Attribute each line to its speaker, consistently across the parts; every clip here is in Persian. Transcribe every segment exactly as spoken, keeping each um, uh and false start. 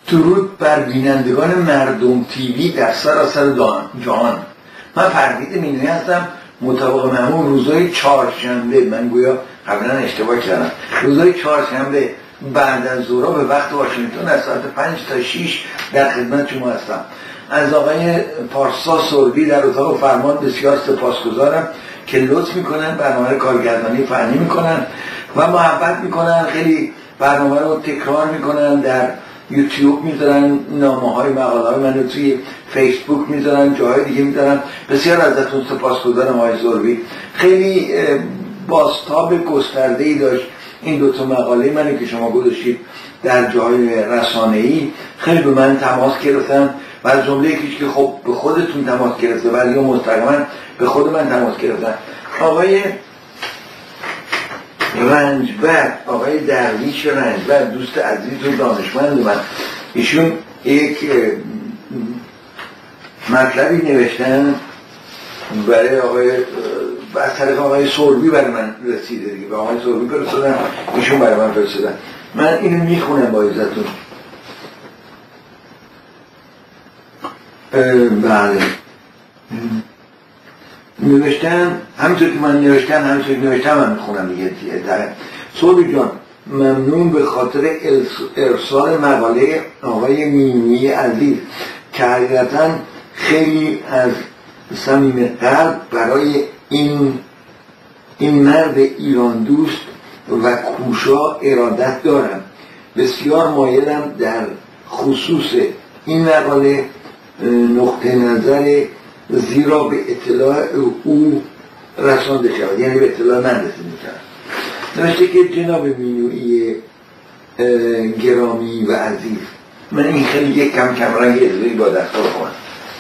Speaker 1: درود بر بینندگان مردم تیوی در سراسر جهان. من فردید مینوی هستم. مطابق معمول روزهای چهارشنبه، من گویا قبلا اشتباه کردم، روزهای چهارشنبه بعد از ظهر به وقت واشنگتن از ساعت پنج تا شش در خدمت شما هستم. از آقای پارسا سربی در اتاق فرمان بسیار سپاسگزارم که لطف میکنن، برنامه کارگردانی فنی میکنن و محبت میکنن، خیلی برنامه رو تکرار میکنن، در یوتیوب میذارن، نامه های مقاله های من رو توی فیسبوک میذارن، جاهای دیگه میذارن. بسیار ازتون سپاسگزارم آقای سربی. خیلی بازتاب گسترده‌ای داشت این دو تا مقاله منی که شما گذاشتید در جاهای رسانه‌ای. خیلی به من تماس گرفتن و از جمله یکیش که خب به خودتون تماس گرفته ولی یا مستقیما به خود من تماس گرفتن. آقای رنجبر، آقای درویش رنجبر، دوست عزیز و دانشمند من، ایشون یک مطلبی نوشتن برای آقای از طریق آقای سربی برای من رسیده دیگه، به آقای سربی فرستادن، ایشون برای من فرستادن. من اینو میخونم با عزتون. بله نوشتن همینطور که من نوشتن همینطور که نوشتم من میخونم دیگه. سربی جان، ممنون به خاطر ارسال مقاله آقای مینوی عزیز که حقیقتا خیلی از صمیم قلب برای این این مرد ایران دوست و کوشا ارادت دارم. بسیار مایلم در خصوص این مقاله نقطه نظر زیرا به اطلاع او رسانده شود، یعنی به اطلاع من رسیده شود. نوشته که جناب مینوی گرامی و عزیز، من این خیلی یک کم کم رنگ ازوی با دستار کنم.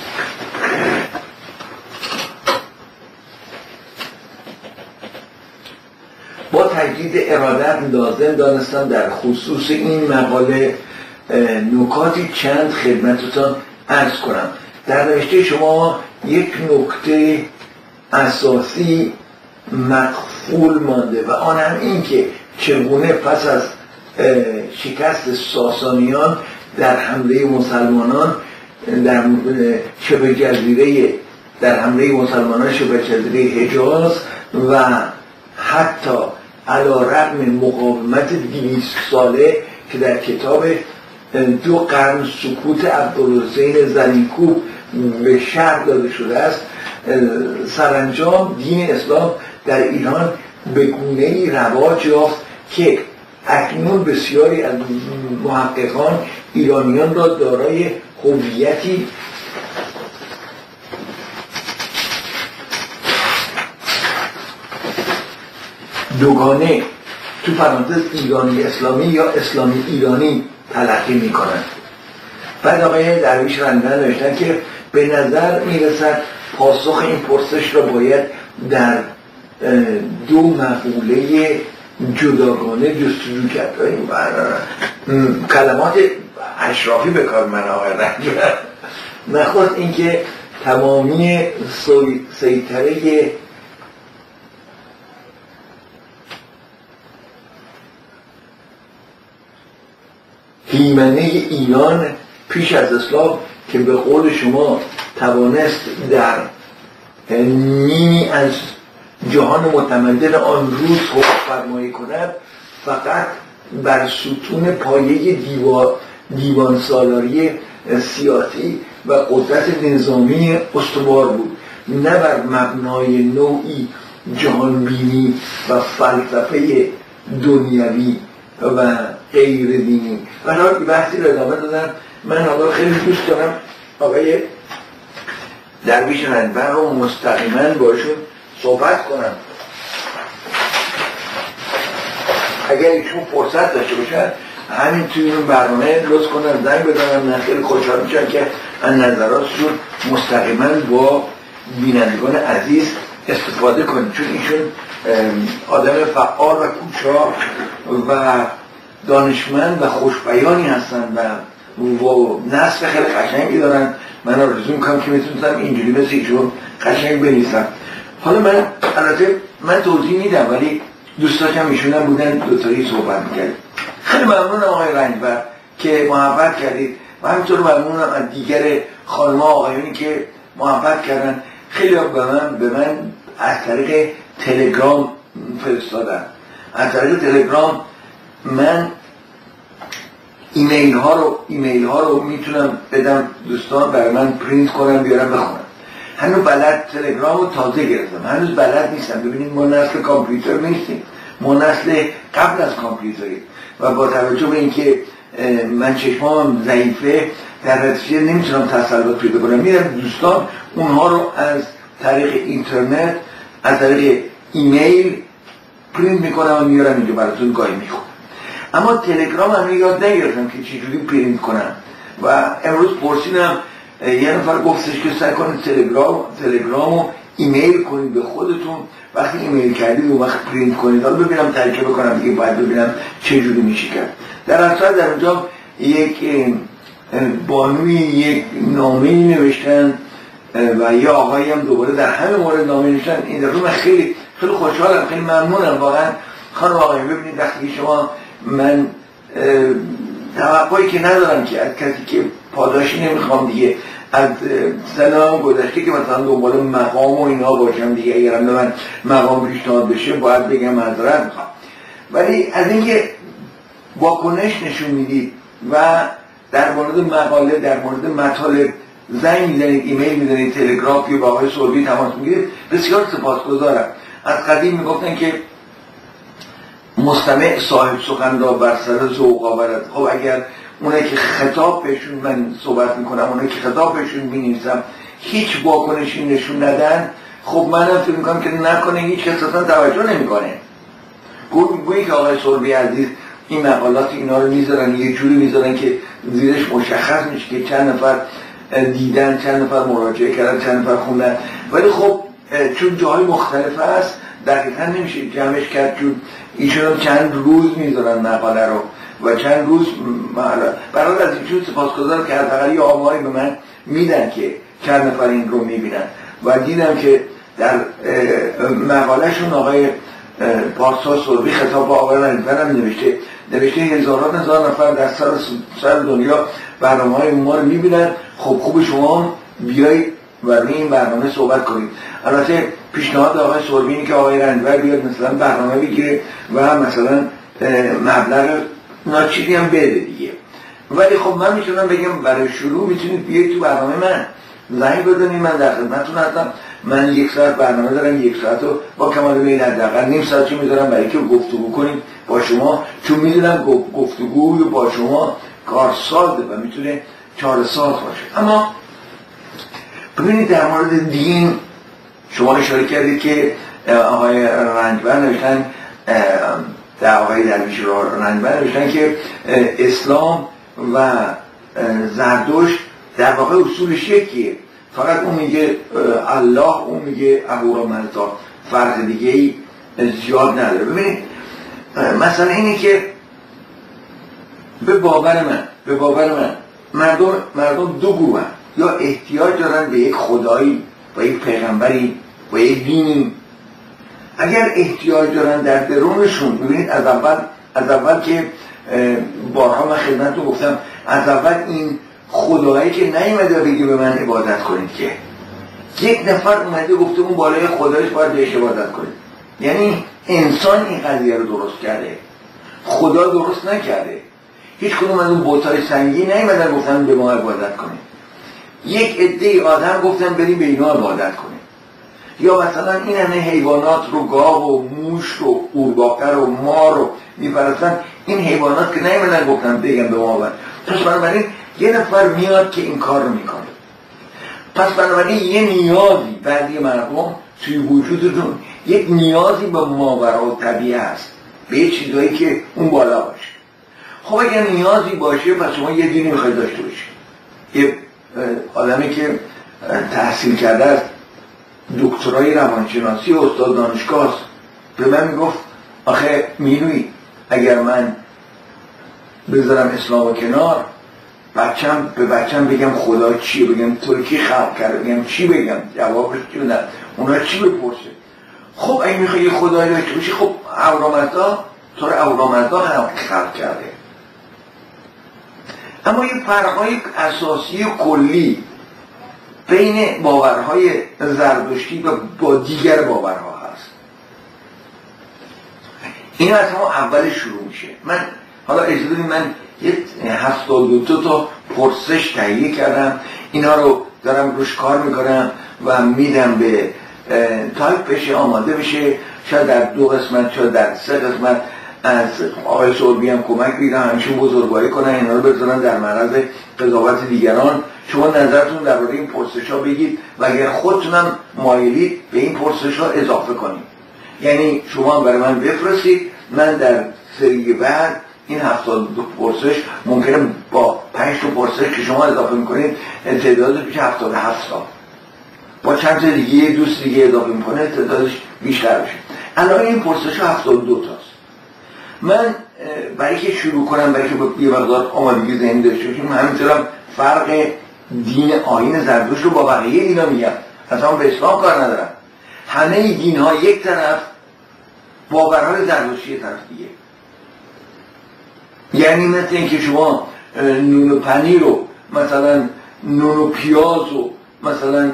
Speaker 1: با تجدید ارادت لازم دانستم در خصوص این مقاله نکاتی چند خدمتتان عرض کنم. در نوشته شما یک نکته اساسی مخفول مانده و آن هم این که چگونه پس از شکست ساسانیان در حمله مسلمانان در شبه جزیره در حمله مسلمانان شبه جزیره حجاز و حتی علی رغم مقاومت دویست ساله که در کتاب دو قرن سکوت عبدالحسین زلیکوب به شرح داده شده است، سرانجام دین اسلام در ایران به گونه‌ای رواج یافت که اکنون بسیاری از محققان ایرانیان را دارای هویتی دوگانه تو پرانتز ایرانی اسلامی یا اسلامی ایرانی تلقی می کنند. بعد آقای درویش رنجبر نوشتن که به نظر می رسد پاسخ این پرسش را باید در دو مقوله جداگانه جستجو کرد. کلمات اشرافی به کار من آقای رنجبر، نخواست اینکه تمامی سیطره هیمنه ایران پیش از اسلام که به قول شما توانست در نیمی از جهان متمدن آن روز حکم فرمایی کند، فقط بر ستون پایه دیوان, دیوان سالاری سیاسی و قدرت نظامی استوار بود، نه بر مبنای نوعی جهانبینی و فلسفه دنیوی و غیر دینی. من حالا بحثی رو ادامه دادم. من حالا خیلی دوست دارم آقای درویش رنجبر رو مستقیما باشون صحبت کنم. اگر ایشون فرصت داشته باشن همین توی این برنامه لطف کنن زنگ بزنن، من خیلی خوشحال میشم که از نظراتشون مستقیما با بینندگان عزیز استفاده کنیم، چون ایشون آدم فعال و کوشا و دانشمند و خوشبیانی هستن و نصف خیلی قشنگی دارن. من آرزو میکنم که میتونستم اینجوری مثل ایشون قشنگ بنویسم. حالا من البته من توضیح میدم ولی دوست داشتم ایشون هم بودن دوتایی صحبت میکرد. خیلی ممنونم آقای رنجبر که محبت کردید و همینطور ممنونم از دیگر خانم‌ها آقایونی که محبت کردن. خیلی به من به من از طریق تلگرام فرستادن. از طریق تلگرام من ایمیل ها رو ایمیل ها رو میتونم بدم دوستان برای من پرینت کنم بیارم بخونم. هنوز بلد تلگرام رو تازه گرفتم، هنوز بلد نیستم. ببینید ما نسل کامپیوتر نیستیم، ما نسل قبل از کامپیوتریم و با توجه به اینکه من چشمام ضعیفه در نتیجه نمیتونم تسلط پیدا کنم. میرم دوستان اونها رو از طریق اینترنت از طریق ایمیل پرینت میکنم و میارم اینجا براتون گاهی میخونم. اما تلگرام هم یاد نگرفتم که چجوری پرینت کنم و امروز پرسیدم یه نفر گفتش که سعی کنید تلگرام تلگرام رو ایمیل کنید به خودتون، وقتی ایمیل کردید اون وقت پرینت کنید. حالا ببینم ترکیب بکنم دیگه، باید ببینم چجوری میشه کرد. در اصل در اونجا یک بانوی یک نامه نوشتن و یه آقایی هم دوباره در همه مورد نامه نوشتن. این دفعه من خیلی خیلی خوشحالم، خیلی ممنونم واقعا. خانم آقایی ببینید وقتی شما من توقعی که ندارم که از کسی که پاداشی نمیخوام دیگه، از سنم گذشته که مثلا دنبال مقام و اینا باشم دیگه، اگرم به من مقام پیشنهاد بشه باید بگم معذرت میخوام، ولی از اینکه واکنش نشون میدید و در مورد مقاله در مورد مطالب زنگ میزنید، ایمیل میزنید، تلگراف یا با آقای سربی تماس میگیرید، بسیار سپاسگزارم. از قدیم میگفتن که مستمع صاحب سخن را بر سر ذوق آورد. خب اگر اونایی که خطاب بهشون من صحبت میکنم، اونایی که خطاب بهشون مینویسم هیچ واکنشی نشون ندن، خب منم فکر میکنم که نکنه هیچ کس اصلا توجه نمیکنه. گویی که آقای سربی عزیز این مقالات اینا رو میذارن یه جوری میذارن که زیرش مشخص میشه که چند نفر دیدن، چند نفر مراجعه کردن، چند نفر خوندن، ولی خب چون جاهای مختلف هست دقیقا نمیشه جمعش کرد. چون ایشون چند روز میذارن مقاله رو و چند روز برای از ایشون سپاسگزارم که حداقل یه آماری به من میدن که چند نفر این رو میبینن و دیدم که در مقالهشون آقای پارسا سربی خطاب با آقای رنجبر هم نوشته نوشته هزاران هزار نفر در سر سر دنیا برنامه های ما رو میبینن. خب خوب شما بیایید و روی این برنامه صحبت کنید. البته پیشنهاد آقای سربی اینه که آقای رنجبر بیاد مثلا برنامه بگیره و مثلا مبلغ ناچیزی هم بده دیگه، ولی خب من میتونم بگم برای شروع میتونید بیایید تو برنامه من زنگ بزنید، من در خدمتتون هستم. من یک ساعت برنامه دارم، یک ساعت رو با کمال میل حداقل نیم ساعتی میذارم برای که گفتگو کنیم با شما، چون میدونم گفتگو با شما کارسازه و میتونه چهار ساعت باشه. اما ببینید در مورد دین شما اشاره کردید که آقای رنجبر نوشتن، در آقای درویش رنجبر نوشتن که اسلام و زردشت در واقع اصولش یکیه، فقط اون میگه الله، اون میگه اهورامزدا، فرق دیگه ای زیاد نداره. ببینید مثلا اینه که به باور من به باور من مردم مردم دو گروه هستند، یا احتیاج دارن به یک خدایی، با یک پیغمبری، با یک دینی. اگر احتیاج دارن در درونشون، ببینید از اول از اول که بارها من خدمتتون گفتم، از اول این خدایی که نیومده بگه به من عبادت کنید، که یک نفر اومده گفته اون بالای خدایش باید بهش عبادت کنید. یعنی انسان این قضیه رو درست کرده، خدا درست نکرده. هیچ کدوم از اون بت‌های سنگی نیومدن گفتن به ما عبادت کنید. یک عده آدم گفتن بریم به اینا عبادت کنید. یا مثلا این همه حیوانات رو، گاو و موش رو، قورباغه رو، مار رو میپرستن، این حیوانات که نیومدن گفتن بگن به ما عبادت. پس بنابراین یه نفر میاد که این کار رو میکنه. پس بنابراین یه نیازی بعضی مردم توی وجودتون، یک نیازی به ماورا طبیعه هست، به یه چیزایی که اون بالا باشه. خب اگر نیازی باشه پس شما یه دینی میخواید داشته باشید. یه آدمی که تحصیل کرده است، دکترای روانشناسی و استاد دانشگاه است، به من میگفت آخه میلوی اگر من بذارم اسلام کنار، بچم به بچم بگم خدا چیه، بگم ترکی خلق کرده، بگم چی بگم، جوابش چی بدن، اونا چی بپرسه. خب اگه میخوای یه خدایی داشته باشی، خب اهورامزدا طور اهورامزدا خلق کرده. اما یه فرقهای اساسی و کلی بین باورهای زردشتی و با دیگر باورها هست. این از همون اول شروع میشه. من حالا اجازه بدید من یه هفتاد و دو تا پرسش تهیه کردم، اینا رو دارم روش کار میکنم و میدم به تایپ بشه، آماده بشه، شاید در دو قسمت شاید در سه قسمت از آقای سوربی هم کمک بگیرم، همیشه بزرگواری کنن اینا رو بذارن در معرض قضاوت دیگران. شما نظرتون درباره این پرسش ها بگید و اگر خودتونم مایلید به این پرسش ها اضافه کنید، یعنی شما برای من بفرستید، من در سری بعد این هفتاد دو پرسش ممکنه با پنج تا پرسش که شما اضافه میکنید تعدادش میشه هفتاد و هفت تا، با چند تا دیگه دوست دیگه اضافه میکنه تعدادش بیشتر بشه. الان این پرسش ها هفتاد و دو تاست. من برای که شروع کنم، برای که یه مقدار آمادگی ذهنی داشته باشیم، همینطورم فرق دین آیین زردشت رو با بقیه دینا میگم، اصلا به اسلام کار ندارم. همه دین ها یک طرف، باورهای زردشتی طرف دیگه. یعنی مثل اینکه شما نون و پنیر و مثلا نون و پیاز و مثلا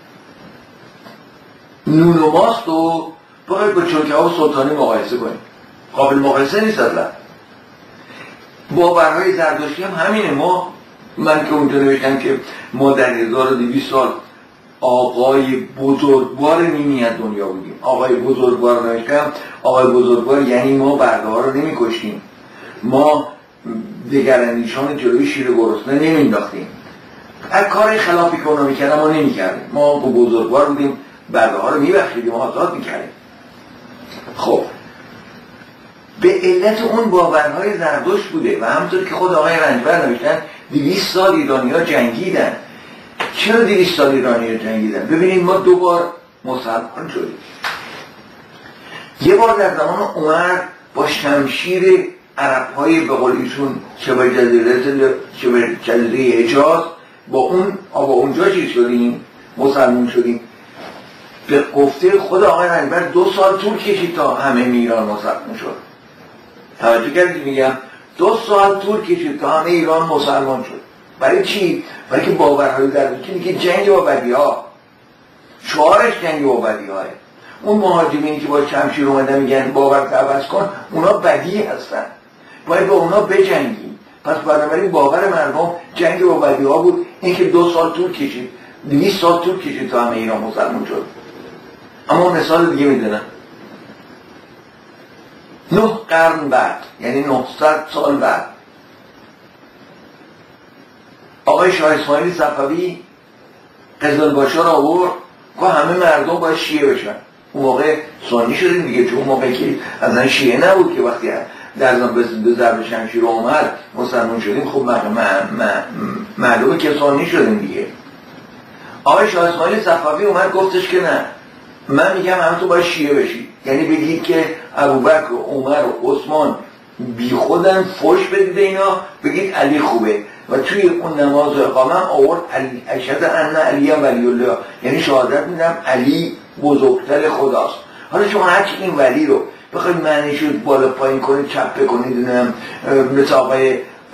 Speaker 1: نون و ماست و باید با چرکه ها و سلطانی مقایسه کنید، قابل مقایسه نیست اصلا. باورهای زردشتی هم همینه. ما من که اونجا نوشتم که ما در هزار و دویست سال آقای بزرگوار نیمی از دنیا بودیم. آقای بزرگوار نوشتم، آقای بزرگوار یعنی ما برده ها رو نمی کشتیم، ما دگراندیشان جلوی شیر گرسنه نمی انداختیم، از کار خلافی که اونا میکردن ما نمی کردیم، ما با بزرگوار بودیم، برده ها رو می بخشیدیم، آزاد می کردیم. خب به علت اون باورهای زردشت بوده و همونطور که خود آقای رنجبر نوشتن دویست سال ایرانی ها جنگیدن. چرا دویست سال ایرانی ها جنگیدن؟ ببینید ما دو بار مسلمان شدیم. یه بار در زمان عمر با شمشیر عرب های به قول ایشون شبه جزیره شبه جزیره حجاز با اون با اونجا چیز شدیم، مسلمان شدیم. به گفته خود آقای رنجبر دو سال طول کشید تا همه ایران مسلمان شد. توجه کردید میگم دو سال طول کشید تا همه ایران مسلمان شد. برای چی؟ برای که باورهای زردشتی که جنگ با بدیها، شعارش جنگ با بدیها. اون مهاجمینی که با شمشیر اومدن میگن باور عوض کن، اونا بدی هستن، باید با اونا بجنگیم. پس بنابراین باور مردم جنگ با بدیها بود. این که دو سال طول کشید، دویست سال طول کشید تا همه ایران مسلمان شد. اما مثال دیگه میدونم، نه قرن بعد، یعنی نهصد سال بعد، آقای شاه اسماعیل صفوی قزلباشا را آورد که همه مردم باید شیعه بشن. اون موقع سنی شدیم دیگه، چون اون موقع که اصلا شیعه نبود که وقتی در زمان به ضرب شمشیر اومد مسلمان شدیم. خب معلومه که سنی شدیم دیگه. آقای شاه اسماعیل صفوی اومد گفتش که نه، من میگم همه تو باید شیعه بشید، یعنی بگید که ابوبکر و عمر و عثمان بی خودن، فوش بدید اینا، بگید علی خوبه. و توی اون نماز و اقامه آورد اشهد ان علی ولی الله، یعنی شهادت میدم علی بزرگتر خداست. حالا شما هرچی این ولی رو بخواید معنیش رو بالا پایین کنید، چپه کنید، مثل آقای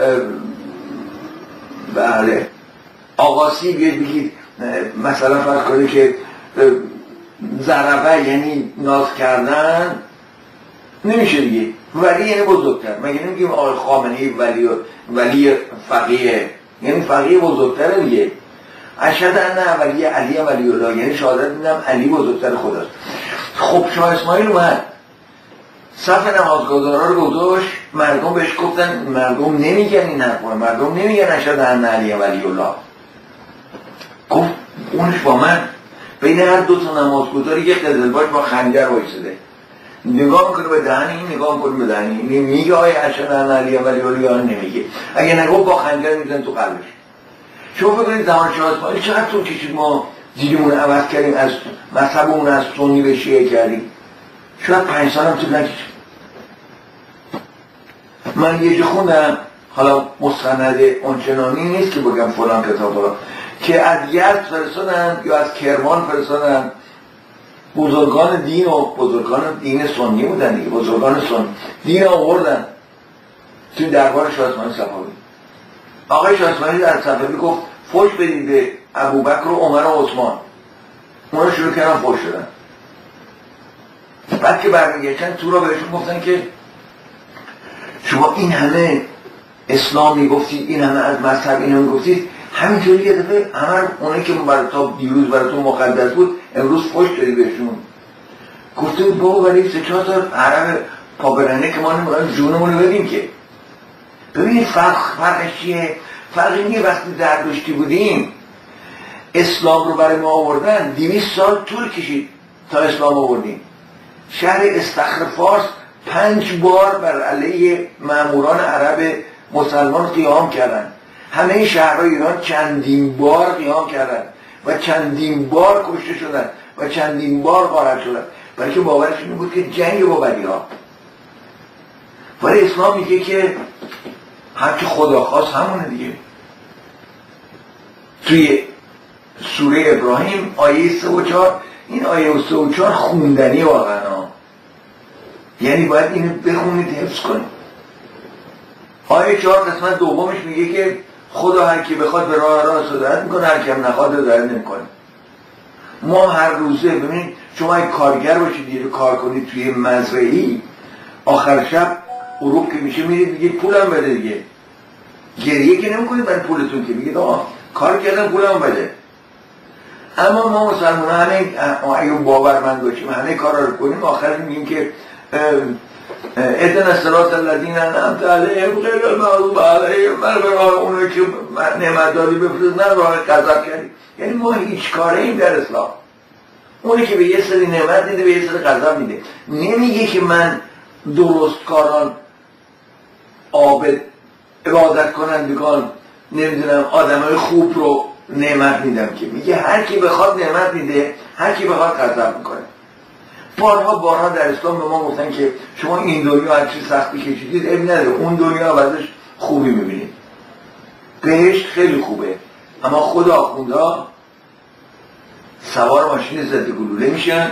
Speaker 1: بله آقاسی بیاید بگید مثلا فرض کنید که ضربه یعنی ناز کردن، نمیشه دیگه. ولی یعنی بزرگتر. مگه نمیگیم آقای خامنه‌ای ولی ولی فقیه، یعنی فقیه بزرگتره دیگه. اشهد ان ولی علی ولی الله، یعنی شهادت میدم علی بزرگتر خداست. خب شاه اسماعیل اومد صف نمازگزارا رو گذاشت، مردم بهش گفتن، مردم نمیگن این حرفا، مردم نمیگن اشهد ان علی ولی الله. گفت اونش با من بین هر دو تا نمازگزاری یک قزلباش با خنجر وایساده، نگاه میکنه به دهن این، نگاه میکنه به دهن این، میگه آیه اشهد ان علی ولی الله، نمیگه. اگه نگاه با خنجر میزنه تو قلبش. شما ببینید زمان شاه اسماعیل چقدر طول کشید ما دیدمون عوض کردیم، از مذهبمون از سنی به شیعه کردیم. شاید پنج سال هم طول نکشید. من یه جا خوندم، حالا مستند اونچنانی نیست که بگم فلان کتاب را، که از یزد فرستادن یا از کرمان فرستادن بزرگان دین و بزرگان دین سنی بودن دیگه، بزرگان سنی دین آوردن توی دربار شاه اسماعیل صفوی. آقای شاسمانی در صفحه میگفت فوش بدید به ابوبکر و عمر و عثمان، اونا شروع کردن فوش شدن. بعد که برمیگشتن تو را بهشون گفتن که شما این همه اسلام میگفتید، این همه از مذهب این همه میگفتید، همینطوری یه دفعه همه اونایی که برای تا دیروز براتون مقدس بود امروز فوش دادی بهشون. گفته بود بابا برای سه چهار تا عرب پابرنه که ما نمی‌خوایم جونمون رو بدیم که. ببینید فرق فرقش چیه؟ فرق اینه وقتی زردشتی بودیم اسلام رو برای ما آوردن، دویست سال طول کشید تا اسلام آوردیم. شهر استخر فارس پنج بار بر علیه ماموران عرب مسلمان قیام کردن. همه شهرهای ایران چندین بار قیام کردن و چندین بار کشته شدن و چندین بار غارت شدن، برای که باورش این بود که جنگ با بدی‌ها. ولی اسلام میگه که هرچی خدا خواست همونه دیگه. توی سوره ابراهیم آیه سه و چهار، این آیه سه و چهار خوندنی واقعا، یعنی باید اینو بخونید حفظ کنید. آیه چهار قسمت دومش میگه که خدا هر کی بخواد به راه راست هدایت میکنه، هر کی هم نخواد هدایت نمیکنه. ما هر روزه ببینید شما اگه کارگر باشید یه کار کنید توی مزرعه‌ای، آخر شب غروب که میشه میرید دیگه پولم بده دیگه. گریه که نمیکنید برای پولتون که میگید آه کار کردم پولم بده. اما ما مسلمان همه اگه باورمند باشیم همه کارا رو کنیم، آخر میگیم که اهدنا الصراط الذین انعمت علیهم غیر المغضوب علیهم ولا اونایی که نعمت دادی بفرست نه راه غضب کردی. یعنی ما هیچ کاره ایم در اسلام. اونی که به یه سری نعمت میده به یه سری غضب میده. نمیگه که من درست کاران عابد عبادت کنندگان نمیدونم آدمای خوب رو نعمت میدم، که میگه هر کی بخواد نعمت میده، هر کی بخواد غضب میکنه. بارها بارها در اسلام به ما گفتن که شما این دنیا هر چی سختی کشیدید اب نداره، اون دنیا بعدش خوبی میبینید. بهشت خیلی خوبه، اما خود آخوندها سوار ماشین ضد گلوله میشن،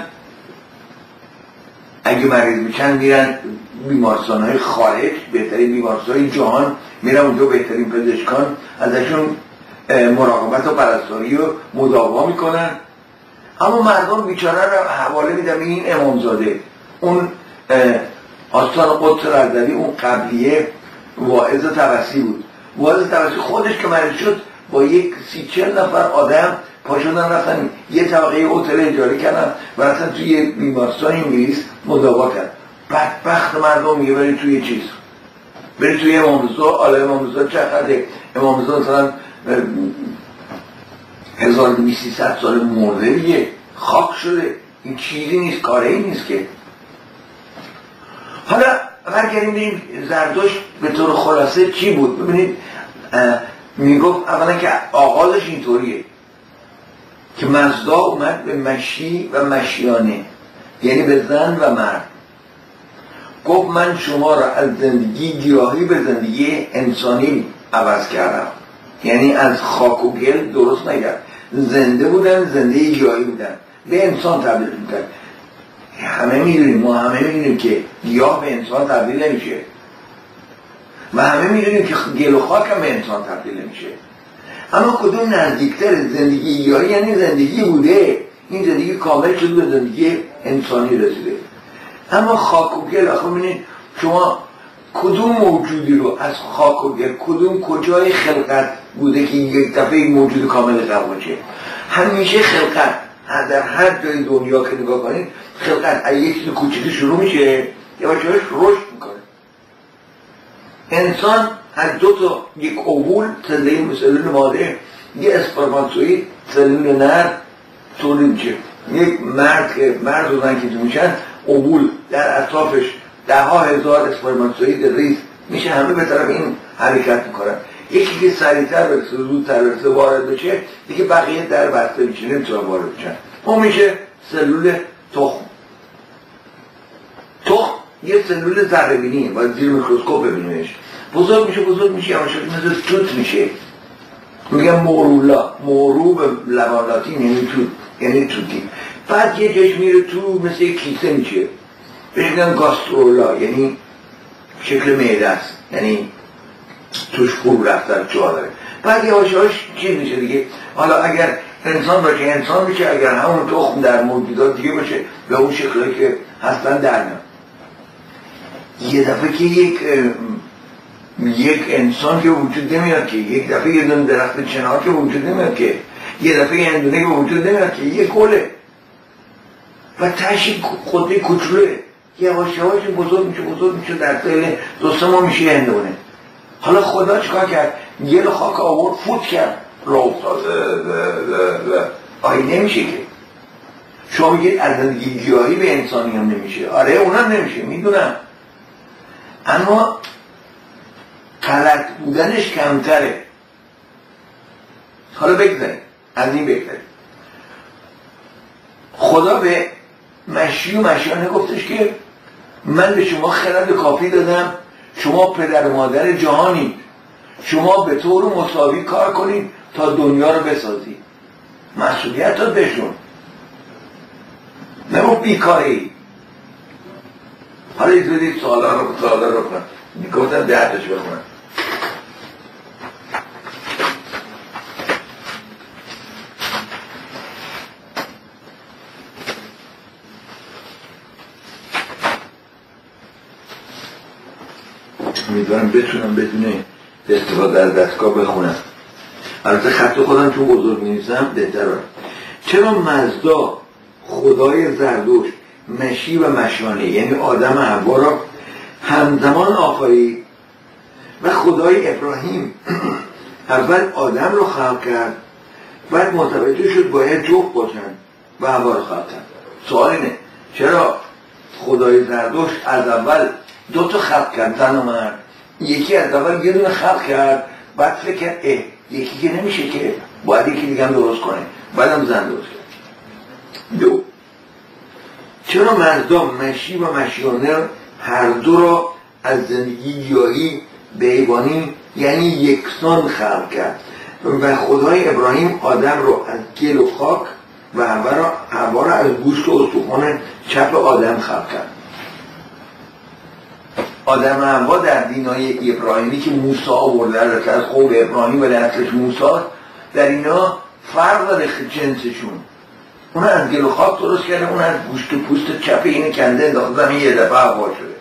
Speaker 1: اگه مریض میشن میرن بیمارستان‌های خارج، بهترین بیمارستان‌های جهان میرن اونجا، بهترین پزشکان ازشون مراقبت و پرستاری و مداوا میکنن. اما مردم بیچاره رو حواله میدن این امامزاده، اون آستان قدس رضوی، اون قبلیه واعظ طبسی بود. واعظ طبسی خودش که مریض شد با یک سی چل نفر آدم پا شدن رفتن یه طبقه هتل اجاره کردن و رفتن توی بیمارستان انگلیس مداوا کرد. بدبخت مردم میگه برید توی چیز، برید توی امام رضا. حالا امام رضا چقدره؟ امام رضا مثلا هزار و دویست سال مرده دیگه، خاک شده، این چیزی نیست، کاری نیست که. حالا برگردیم ببینیم زردشت به طور خلاصه چی بود. ببینید میگفت اولا که آغازش اینطوریه که مزدا اومد به مشی و مشیانه، یعنی به زن و مرد. گفت من شما را از زندگی گیاهی به زندگی انسانی عوض کردم، یعنی از خاک و گل درست نگرد. زنده بودن، زنده گیاهی بودن، به انسان تبدیل میکرد. همه میدونیم، ما همه میدونیم که گیاه به انسان تبدیل نمیشه و همه میدونیم که گل و خاک هم به انسان تبدیل نمیشه. اما کدوم نزدیکتر؟ زندگی گیاهی یعنی زندگی بوده، این زندگی کامل شده به زندگی انسانی رسیده. اما خاک و گل، آخه ببینید شما کدوم موجودی رو از خاک و گل، کدوم کجای خلقت بوده که یک دفعه این موجود کامل خلق بشه؟ همیشه خلقت در هر جای دنیا که نگاه کنید، خلقت از یک چیز کوچیکی شروع میشه یا بچه‌هاش رشد میکنه. انسان از دو تا، یک اوول سلول سلول ماده، یک اسپرماتوئید سلول نر تولید میشه. یک مرد که مرد و زن که تو میشن، اوول در اطرافش ده ها هزار اسپرماتوئید ریز میشه، همه به طرف این حرکت میکنن. یکی که سریعتر برسه، زودتر برسه وارد بشه، دیگه بقیه در بسته میشه، نمیتونن وارد بشن. اون میشه سلول تخم. تخم یه سلول ذره‌بینیه، باید زیر میکروسکوپ ببینیمش. بزرگ میشه بزرگ میشه یه شکل مثل توت میشه، میگن مورولا، مورو به لبان لاتین یعنی توت، یعنی توتی. بعد یه جاش میره تو مثل یک کیسه میشه، بهش میگن گاسترولا، یعنی شکل معده است، یعنی توش پول رفتن جا داره. بعد یواش یواش چی میشه دیگه؟ حالا اگر انسان باشه انسان میشه، اگر همون تخم در موجودات دیگه باشه به اون شکلی که هستن در میاد. یه دفعه که یک یک انسان که وجود نمیاد که، یک دفعه یه دونه درخت چنار که وجود نمیاد که، یه دفعه یه اندونه که وجود نمیاد که، یه گله و تشی خودی کوچولوه، یواش یواش بزرگ میشه بزرگ میشه در طول دو سه ماه میشه اندونه. حالا خدا چیکار کرد؟ گل خاک آورد فوت کرد راه افتاد. آیا نمیشه که شما میگید از زندگی گیاهی به انسانی هم نمیشه؟ آره اونم نمیشه میدونم، اما غلط بودنش کمتره. حالا بگذاریم از این بگذاریم. خدا به مشی و مشیانه گفتش که من به شما خرد کافی دادم، شما پدر و مادر جهانید، شما به طور مساوی کار کنید تا دنیا رو بسازید. مسئولیت داد بهشون، نمو بیکاری. حالا ایزودی سوالا رو سوالا رو کنم، گفتم ده تاش بخونم. امیدوارم بتونم بدون استفاده از دستگاه بخونم. البته خط خودم چون بزرگ می‌نویسم بهتره. چرا مزدا خدای زردوش مشی و مشانه یعنی آدم و حوا را همزمان آفرید و خدای ابراهیم اول آدم رو خلق کرد بعد متوجه شد باید جفت باشن و حوا رو خلق کرد؟ سوال اینه چرا خدای زردوش از اول دو تا خلق کرد، زن و مرد، یکی از اول یه دونه خلق کرد بعد فکر کرد اه یکی که نمیشه که باید یکی دیگه هم درست کنه بعدم زن درست کرد. دو، چرا مزدا مشی و مشیانه هر دو را از زندگی گیاهی به حیوانی یعنی یکسان خلق کرد و خدای ابراهیم آدم رو از گل و خاک و حوا را از گوشت و استخوان چپ آدم خلق کرد؟ آدم و حوا در دینای ابراهیمی که موسی آورده از قوم ابراهیم و نسلش موسی، در اینا فرق داره جنسشون. اون از گل و خاک درست کرده، اون از گوشت و پوست چپ اینه کنده انداخته زمین یه دفعه حوا شده.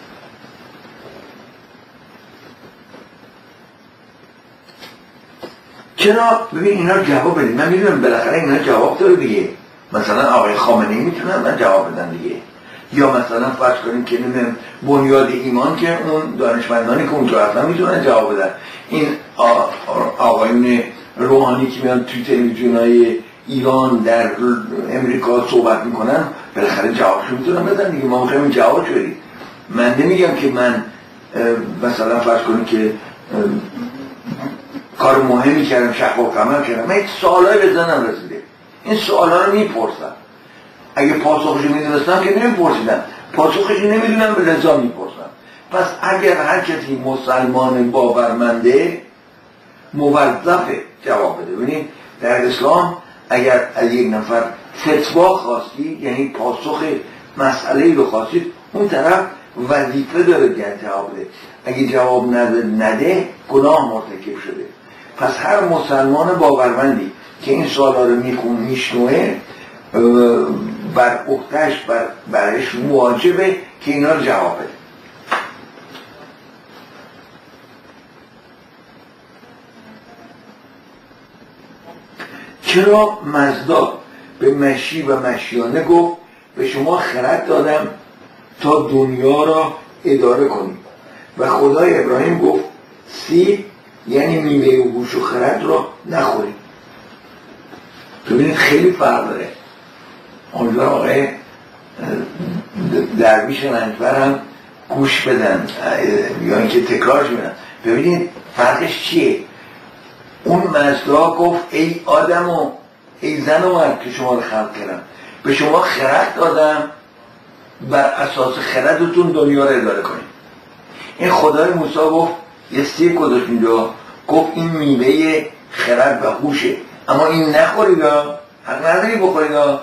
Speaker 1: چرا؟ ببین اینا جواب بدید. من میدونم بالاخره اینا جواب داره دیگه. مثلا آقای خامنه‌ای میتونن من جواب بدن دیگه، یا مثلا فرض کنیم که نمیم بنیاد ایمان که اون دانشمندانی که اونجا هستن میتونن جواب بدن. این آقایون روحانی که میان توی تلویزیونای ایران در امریکا صحبت میکنن بالاخره جوابشو میتونن بدن دیگه. ما میخوایم جواب بدید. من نمیگم که من مثلا فرض کنیم که کار مهمی کردم شفاف عمل کردم، من یک سوالای به ذهنم رسیده، این سوالا رو میپرسم. اگه پاسخشو میدونستم که نمیپرسیدم، پاسخشو نمیدونم به لذا میپرسم. پس اگر هر کسی مسلمان باورمنده موظفه جواب بده. ببینید در اسلام اگر از یک نفر فتوا خواستی یعنی پاسخ مسئله رو خواستید، اون طرف وظیفه داره که جواب بده. اگه جواب نده, نده گناه مرتکب شده. پس هر مسلمان باورمندی که این سوالا رو میخون میشنوه بر عهده‌اش بر برش واجبه که اینا رو جواب بده. چرا مزدا به مشی و مشیانه گفت به شما خرد دادم تا دنیا را اداره کنید و خدای ابراهیم گفت سیب یعنی میوه و گوش و خرد را نخورید؟ ببینید خیلی فرق داره. امیدوارم آقای درویش رنجبرم گوش بدن یا اینکه تکرارش بدن. ببینید فرقش چیه. اون مزدا گفت ای آدم و ای زن و مرد که شما رو خلق کردم به شما خرد دادم بر اساس خردتون دنیا رو اداره کنید. این خدای موسی گفت یه سیب گذاشت اینجا، گفت این میوه خرد و هوشه، اما این نخورید ها، حق نداری بخورید ها.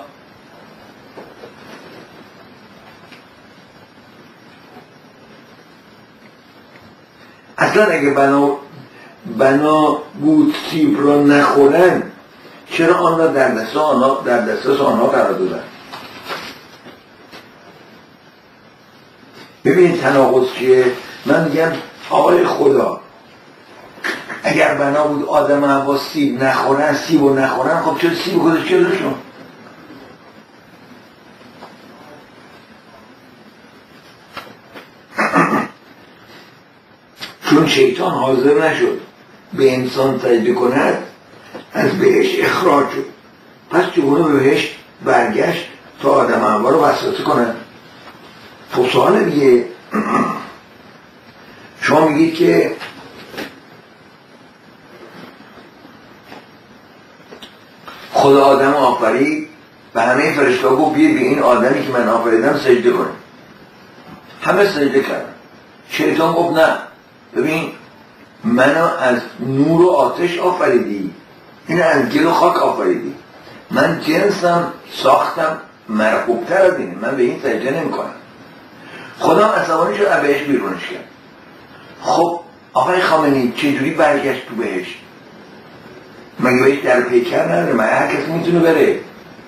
Speaker 1: اصلا اگه بنا بنا بود سیب را نخورن، چرا آن را در دست آنها در دسترس آنها قرار دادن؟ ببینید تناقض چیه؟ من میگم آقای خدا اگر بنا بود آدم و حوا سیب نخورن، سیب رو نخورن، خب چرا سیب گذاشت جلوشون؟ چون شیطان حاضر نشد به انسان سجده کند، از بهشت اخراج شد. پس چگونه به بهشت برگشت تا آدم و حوا رو وسوسه کنند؟ تو سوال دیگه شما میگید که خدا آدم آفرید و همه فرشته‌ها گفت بیا به این آدمی که من آفریدم سجده کنه. همه سجده کردن. شیطان گفت نه، ببین منو از نور و آتش آفریدی، این از گل و خاک آفریدی، من جنسم ساختم مرغوب‌تر از اینه، من به این سجده نمی‌کنم. خدا عصبانی شد بهش بیرونش کرد. خب آقای خامنه‌ای چجوری برگشت تو بهشت؟ مگه بهش در پیکر نداره؟ مگه هر کسی میتونه بره؟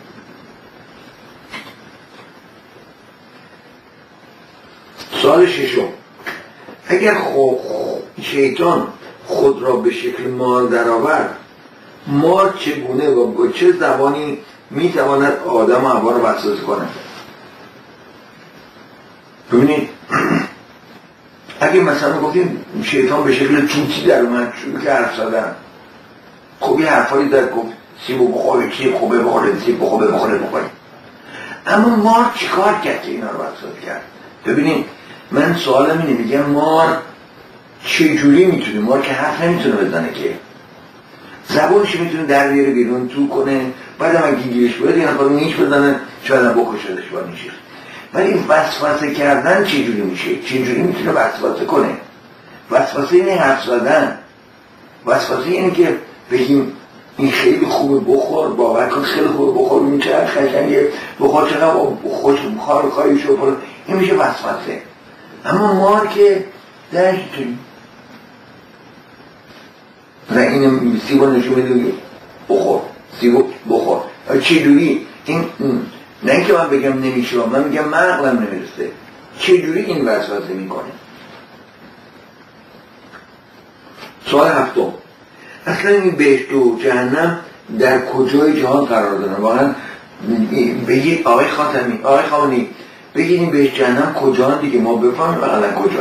Speaker 1: سوال ششم، اگر خب شیطان خود را به شکل مار درآورد، مار چگونه و با چه زبانی میتواند آدم و حوا را وسوسه کند؟ ببینید اگه مثلا گفتیم شیطان به شکل توتی در اومد شروع که حرف زدن، خب یه حرفایی در گفت سیبو بخوره، چی خوبه بخوره، سیب بخوره بخوره بخوره. اما مار چیکار کرد که اینا رو وسوسه کرد؟ ببینید من سوالم اینه، میگم مار چجوری میتونه؟ مار که حرف نمیتونه بزنه که، زبانش میتونه در بیاره بیرون تو کنه، بعدم اگه گیرش بیاد یه نفر نیش بزنه شاید هم بکشدش با نیشه. ولی وسوسه کردن چجوری میشه؟ چجوری میتونه وسوسه کنه؟ وسوسه اینه حرف زدن. وسوسه اینه که بگیم این خیلی خوبه بخور، باور کن خیلی خوبه بخور، این چقدر خشنگه بخور، چقدر خوش بخار خواهی شو، این میشه وسوسه. اما مار که درش توی و این سیبو نشون میدونی بخور، سیبو بخور. چجوری این نه اینکه من بگم نمیشه، من میگم من عقلم نمیرسه، چجوری این وسوسه میکنه؟ سوال هفتم، اصلا این بهشت و جهنم در کجای جهان قرار دارن؟ واقعا بگید آقای خاتمی، آقای خامنه‌ای بگید این بهشت جهنم کجا دیگه ما بفهمیم واقعا کجا.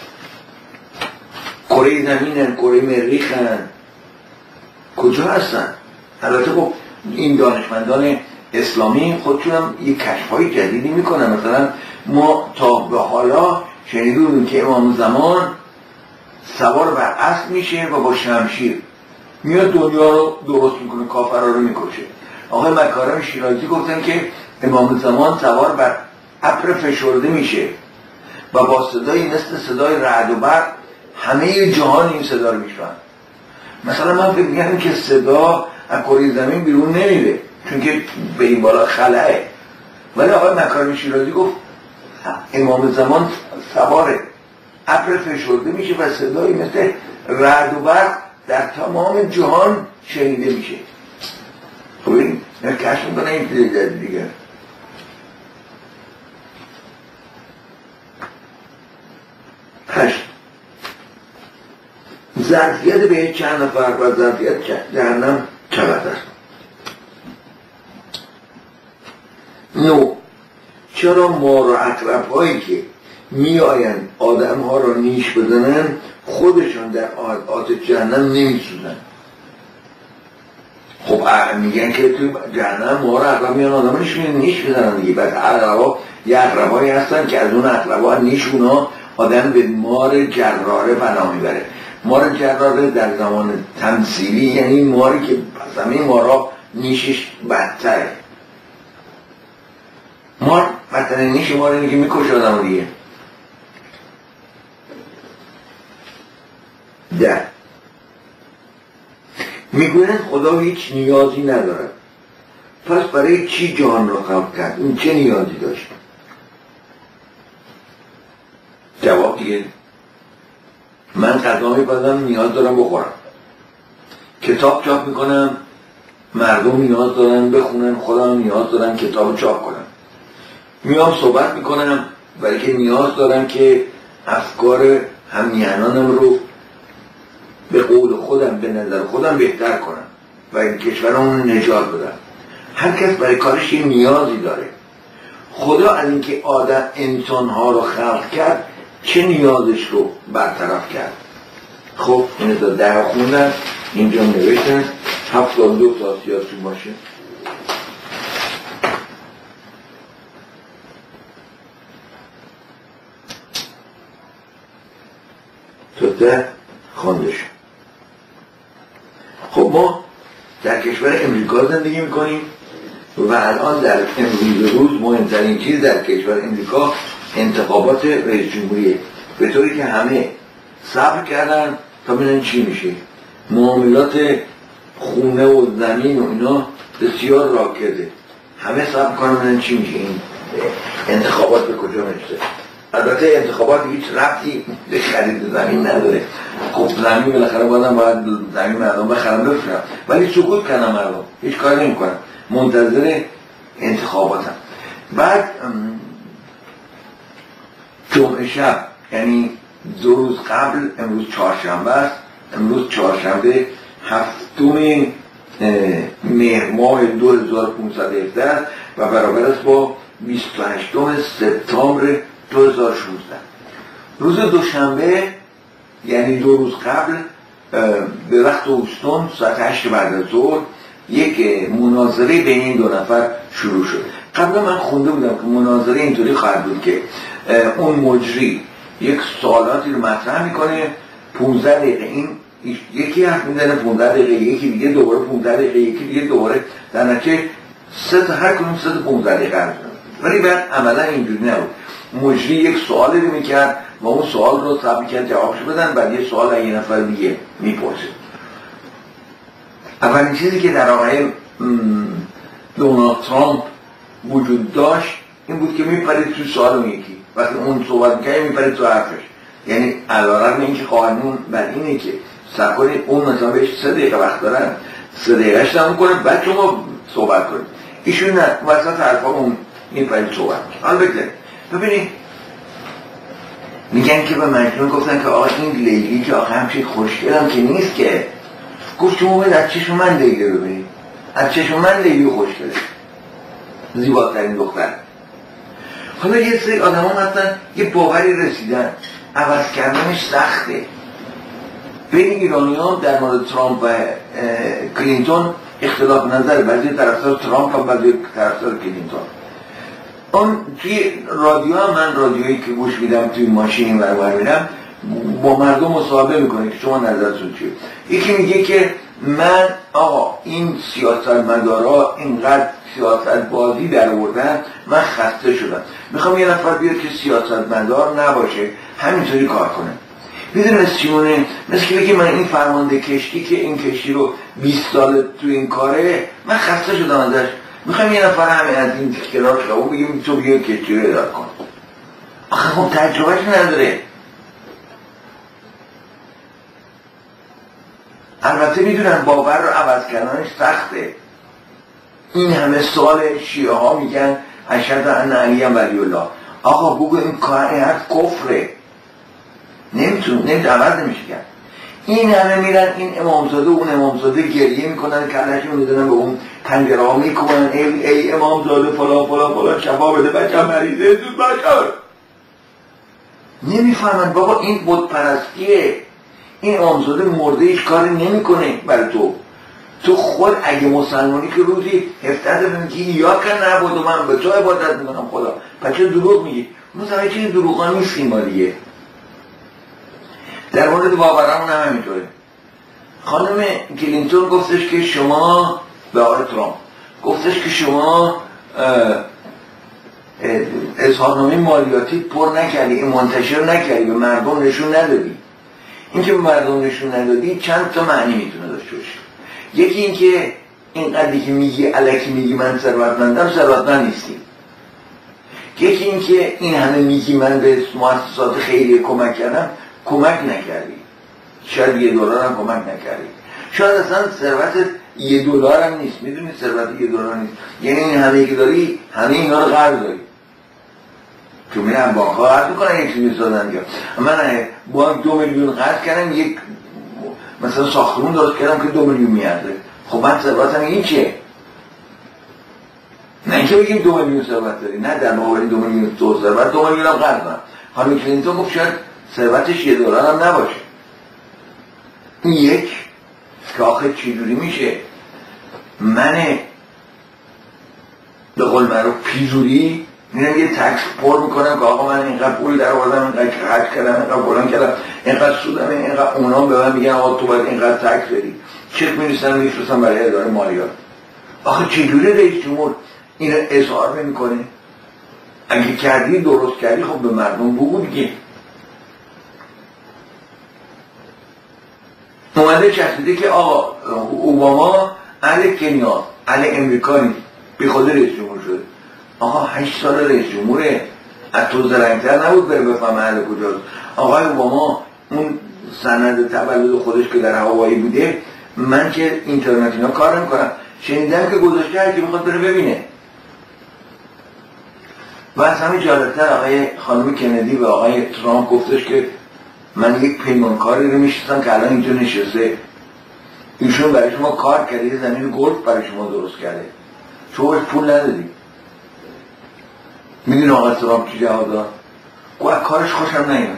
Speaker 1: کره زمینن، کره مریخن، کجا هستن؟ البته خب این دانشمندان اسلامی خودشون هم یک کشف‌های جدیدی میکنن. مثلا ما تا به حالا شنیده بودیم که امام زمان سوار بر اسب میشه و با شمشیر میاد دنیا رو درست میکنه، کافرها رو میکشه. آقای مکارم شیرازی گفتن که امام زمان سوار بر ابر فشرده میشه و با صدایی مثل صدای رعد و برق همه جهان این صدا رو میشنون. مثلا من فکر می‌کردم که صدا از کره زمین بیرون نمیره چون که به این بالا خلأه، ولی آقای مکارم شیرازی گفت امام زمان سوار ابر فشرده میشه و صدایی مثل رعد و برق در تمام جهان شنیده میشه. خب این کشف میکنه این پیده دیگه. هشت، ظرفیت به چند نفر و ظرفیت جهنم چقدر است؟ نو، چرا مار و عقرب هایی که می آیند آدم ها را نیش بزنن خودشان در آتش جهنم نمی سوزن؟ خب میگن که توی جهنم مار و عقرب میان آدم ها نیش بزنن دیگه. بعد عقرب ها یه عقرب هایی هستن که از اون عقرب ها نیش اونا آدم به مار جراره بنا میبره. مار جراره در زمان تمثیلی یعنی ماری که از همه مارا نیشش بدتره. مار بدتره نیش مار اینه که میکش آدم دیگه. ده، میگویند خدا هیچ نیازی ندارد، پس برای چی جهان را خلق کرد؟ این چه نیازی داشت؟ جواب دیگه من غذا میپزم نیاز دارم بخورم، کتاب چاپ میکنم مردم نیاز دارن بخونن، خودم نیاز دارم کتاب چاپ کنم، میام صحبت میکنم برای که نیاز دارم که افکار همیهنانم رو به قول خودم به نظر خودم بهتر کنم و این کشورمون نجات بدم. هر کس برای کارش یه نیازی داره. خدا از اینکه آدم انسانها رو خلق کرد چه نیازش رو برطرف کرد؟ خب این تا ده خوندن اینجا نوشتن هفتاد دو تا سیاسی باشه تا ده خوندش. خب ما در کشور امریکا زندگی میکنیم و الان در امروز روز مهمترین چیز در کشور امریکا انتخابات رئیس جمهوریه، به طوری که همه صبر کردن تا ببینن چی میشه. معاملات خونه و زمین و اینا بسیار راکده، همه صبر کنن ببینن چی میشه، این انتخابات به کجا میرسه. البته انتخابات هیچ ربطی به خرید زمین نداره. خب زمین بالاخره بازم باید زمین مردم بخرم بفرم، ولی سکوت کنم مردم هیچ کار نمی کنم، منتظر انتخاباتم. بعد جمعه شب یعنی دو روز قبل، امروز چهارشنبه است، امروز چهارشنبه هفتم مهر ماه دو هزار و پانصد و هفده است و برابر است با بیست و هشتم سپتامبر دو هزار و شانزده. روز دوشنبه یعنی دو روز قبل به وقت اوستون ساعت هشت بعد از ظهر یک مناظره بین این دو نفر شروع شد. قبلا من خونده بودم که مناظره اینطوری خواهد بود که اون مجری یک سوالاتی رو مطرح میکنه، پانزده دقیقه این یکی حرف میزنه، پانزده دقیقه یکی دیگه دوباره، پانزده دقیقه یکی دیگه دوباره، در نتیجه سه تا هر کدوم سه تا پانزده دقیقه حرف میزنه. ولی بعد عملا اینجوری نبود. مجری یک سوالی رو میکرد و اون سوال رو صبر میکرد جوابشو بدن، بعد یه سوال از یه نفر دیگه میپرسه. اولین چیزی که در آقای دونالد ترامپ وجود داشت این بود که میپرید تو سوال اون یکی، وقتی اون صحبت میکنه میپرید تو حرفش. یعنی علیرغم اینکه قانون بر اینه که صبر کنید اون مثلا بهش سه دقیقه وقت دارن، سه دقیقهش تموم کنه بعد شما صحبت کنید، ایشون نه وسط حرفا اون میپرید صحبت. حالا بگذارید ببینید، میگن که به مجنون گفتن که آقا این لیلی که آقا همچین خوشگلم که نیست که، گفت شما باید از چشم من لیلی رو ببینید، از چشم من لیلی خوشگله، زیباترین دختر. حالا یه سری آدم ها مثلا یه باوری رسیدن عوض کردنش سخته. بین ایرانی ها در مورد ترامپ و کلینتون اختلاف نظر، بعضی طرفدار ترامپ و بعضی طرفدار کلینتون. اون توی رادیو هم، من رادیویی که گوش میدم توی ماشین ور میرم با مردم مصاحبه میکنه که شما نظرتون چیه. یکی میگه که من آقا این سیاستمدارا اینقدر سیاست بازی در آوردن، من خسته شدم، میخوام یه نفر بیاد که سیاستمدار نباشه همینطوری کار کنه. میدونی مثل چیمونه؟ مثل که بگی من این فرمانده کشتی که این کشتی رو بیست سال تو این کاره، من خسته شدم ازش، میخوام یه نفر همه از این کنار خواهو بگیم تو بیا کشتی رو اداره کن. آخه خب تجربهش نداره. البته میدونن باور رو عوض کردنش سخته. این همه سال شیعه ها میگن اشهد ان علی ولی الله. آقا بگو این کار حرف کفره، نمیتون نمیتون عوض نمیشه کرد. این همه میرن این امامزاده اون امامزاده گریه میکنن، کلش میدونن به اون پنجره ها میکنن ای, ای امامزاده فلا فلا فلا شفا بده بچه مریضه زود باشار. نمیفهمن بابا این بت پرستیه. این امامزاده مرده هیچ کاری نمیکنه برای تو. تو خود اگه مسلمانی که روزی هفته دارن که یا که نبود و من به تو عبادت میکنم خدا، بچه دروغ میگی. مثلا چه دروغا نیستیم ما دیگه. در مورد باورمون هم همینطوره. خانم کلینتون گفتش که شما به آقای ترامپ گفتش که شما اظهارنامه مالیاتی پر نکردی، منتشر نکردی، به مردم نشون ندادی. این که به مردم نشون ندادی چند تا معنی میتونه داشته باشه. یکی این که اینقدری که میگی الکی میگی من ثروتمندم، ثروتمند نیستی. یکی این که این همه میگی من به مؤسسات خیریه کمک کردم، کمک نکردی. شاید یه دلار هم کمک نکردی، شاید اصلا ثروت یه دلار هم نیست. میدونی ثروت یه دلار نیست یعنی این همه که داری همه اینا رو قرض داری، تو میرن بانک ها قرض میکنن یک چیزی سازن دیگه. من با دو میلیون قرض کردم یک مثلا ساختمون درست کردم که دو میلیون میارزه، خب من ثروتم این چیه؟ نه اینکه بگیم دو میلیون ثروت داری، نه در مقابل دو میلیون تو ثروت دو میلیون هم قرض دارم. خانم کلینتون گفت شاید ثروتش یه دلار هم نباشه. این یک که آخه چجوری میشه من به قول معروف پیزوری میرم یه تکس پر میکنم که آقا من اینقدر پول در آوردم، اینقدر خرج کردم، اینقدر بلند کردم، اینقدر سودم، اینقدر اونا به من میگن آقا تو باید اینقدر تکس بدی، چک می‌نویسن میفرستن برای اداره مالیات. آخه چجوری رئیس جمهور اینو اظهار نمیکنه؟ اگه کردی درست کردی خب به مردم بگو دیگه. اومده چسبیده که آقا اوباما اهل کنیا اهل امریکا نیست، بی خود رئیس جمهور شده. آقا هشت سال رئیس جمهوره، از تو زرنگتر نبود بره بفهم اهل کجاست. آقای اوباما اون سند تولد خودش که در هوایی بوده، من که اینترنت اینا کار نمیکنم، شنیدم که گذاشته هر کی میخواد بره ببینه. و از همین جالبتر آقای خانم کندی و آقای ترامپ گفتش که من یک پیمانکاری رو میشناسم که الان اینجا نشسته، ایشون برای شما کار کرده، یه زمین گلف برای شما درست کرده، شما پول ندادی. میدونی آقای ترامپ چی جواب داد؟ گوه کارش خوشم نیاد.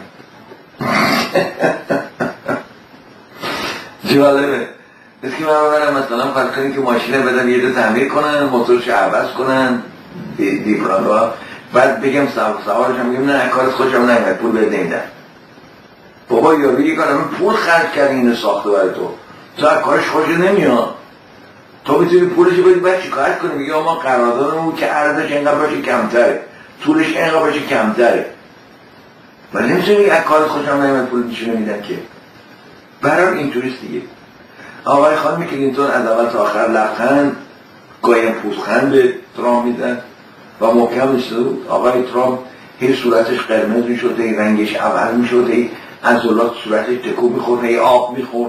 Speaker 1: جالبه. بس که من ببرم مثلا فرض کنیم که ماشینه بدم یه دو تعمیر کنن، موتورش عوض کنن، دیپرانگاه، بعد بگم سوارش هم بگم نه کارش خوشم نیاد، پول بهت نمیدن. بابا یا بگی کنم من پول خرج کردی اینو ساخته برای تو، تو از کارش خوش نمیاد، تو میتونی پولش بدی بعد شکایت کنی بگی ما قراردادمون که عرضش اینقدر باشه کمتره، طولش اینقدر باشه کمتره، ولی نمیتونی از کارش خوشم نمیاد پول میشه نمیدن که. برای اینطوریست دیگه. آقای خانم کلینتون از اول تا آخر لبخند گاهی پوزخند به ترامپ میدن و محکم نشده بود. آقای ترامپ هی صورتش قرمز میشد، هی رنگش عوض میشد، هی عضلات صورتش تکون میخورد، هی آب میخورد.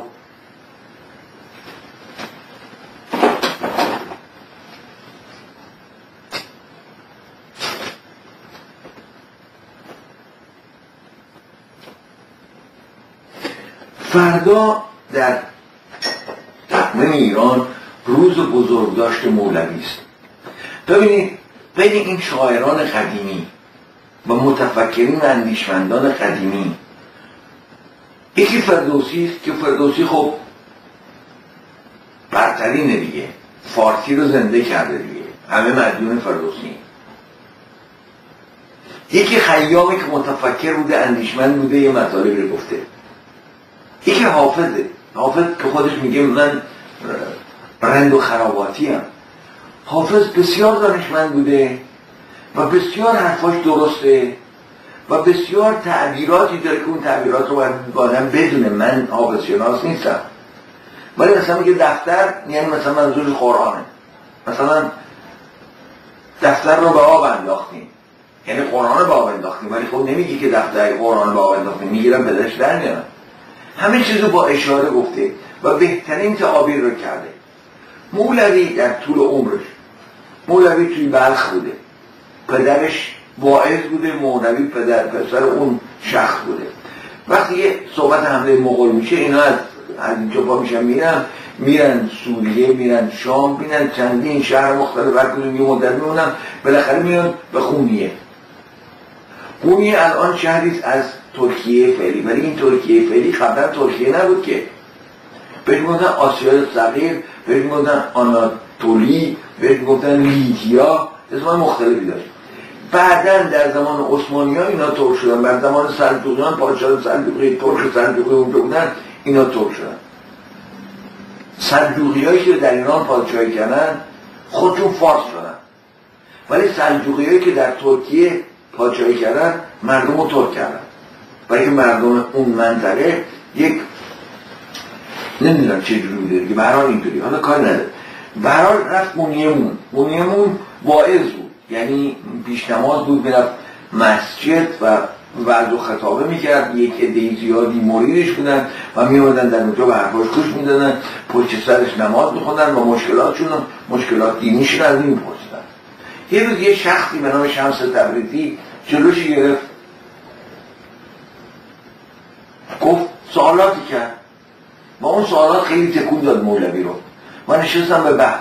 Speaker 1: فردا در تقویم ایران روز بزرگداشت مولوی است. ببینید بین این شاعران قدیمی و متفکرین و اندیشمندان قدیمی یکی فردوسی است که فردوسی خب برترینه دیگه، فارسی رو زنده کرده دیگه، همه مدیون فردوسی. یکی خیامی که متفکر بوده، اندیشمند بوده، یه مطالبی رو گفته. یکی حافظه، حافظ که خودش میگه من رند و خراباتی هم. حافظ بسیار دانشمند بوده و بسیار حرفاش درسته و بسیار تعبیراتی داره که اون تعبیرات رو باید آدم بدونه. من حافظ شناس نیستم، ولی مثلا میگه دفتر یعنی مثلا منظور قرآنه، مثلا دفتر رو به آب انداختیم یعنی قرآن رو به آب انداختیم، ولی خب نمیگی که دفتر قرآن رو به آب انداختیم، میگیرم پدرش در میارم. همه چیز رو با اشاره گفته و بهترین تعابیر رو کرده. مولوی در طول عمرش، مولوی توی بلخ بوده، پدرش واعظ بوده، مولوی پدر پسر اون شخص بوده. وقتی یه صحبت حمله مغول میشه اینا از از اینجا پا میشن میرن میرن سوریه، میرن شام، میرن چندین شهر مختلف، هر کدوم یه مدت میمونن، بالاخره میان به خونیه. خونیه الان شهری از ترکیه فعلی، ولی این ترکیه فعلی قبلا ترکیه نبود که. بهش میگفتن آسیای صغیر، بهش میگفتن آناتولی، بهش میگفتن لیدیا، اسمای مختلفی داشت. بعداً در زمان عثمانی ها اینا ترک شدن، بعد زمان سلجوقیان پادشاه سلجوقی ترک سلجوقی اونجا بودن اینا ترک شدن. سلجوقی هایی که در ایران پادشاهی کردن خودشون فارس شدن، ولی سلجوقی هایی که در ترکیه پادشاهی کردن مردم رو ترک کردن، برای مردم اون منطقه یک نمیدونم چه جوری بوده دیگه، به هر حال اینطوری، حالا کار نداره. به هر حال رفت منیمون، منیمون واعظ بود، یعنی پیش نماز بود، میرفت مسجد و وعظ و خطابه میکرد، یک عده زیادی مریدش بودن و میومدن در اونجا به حرفاش گوش میدادن، پشت سرش نماز میخوندن و مشکلاتشون مشکلات دینیشون از این میپرسیدن. یه روز یه شخصی به نام شمس تبریزی جلوش گرفت، گفت سوالاتی کرد، با اون سوالات خیلی تکون داد مولوی رو. من نشستم به بحث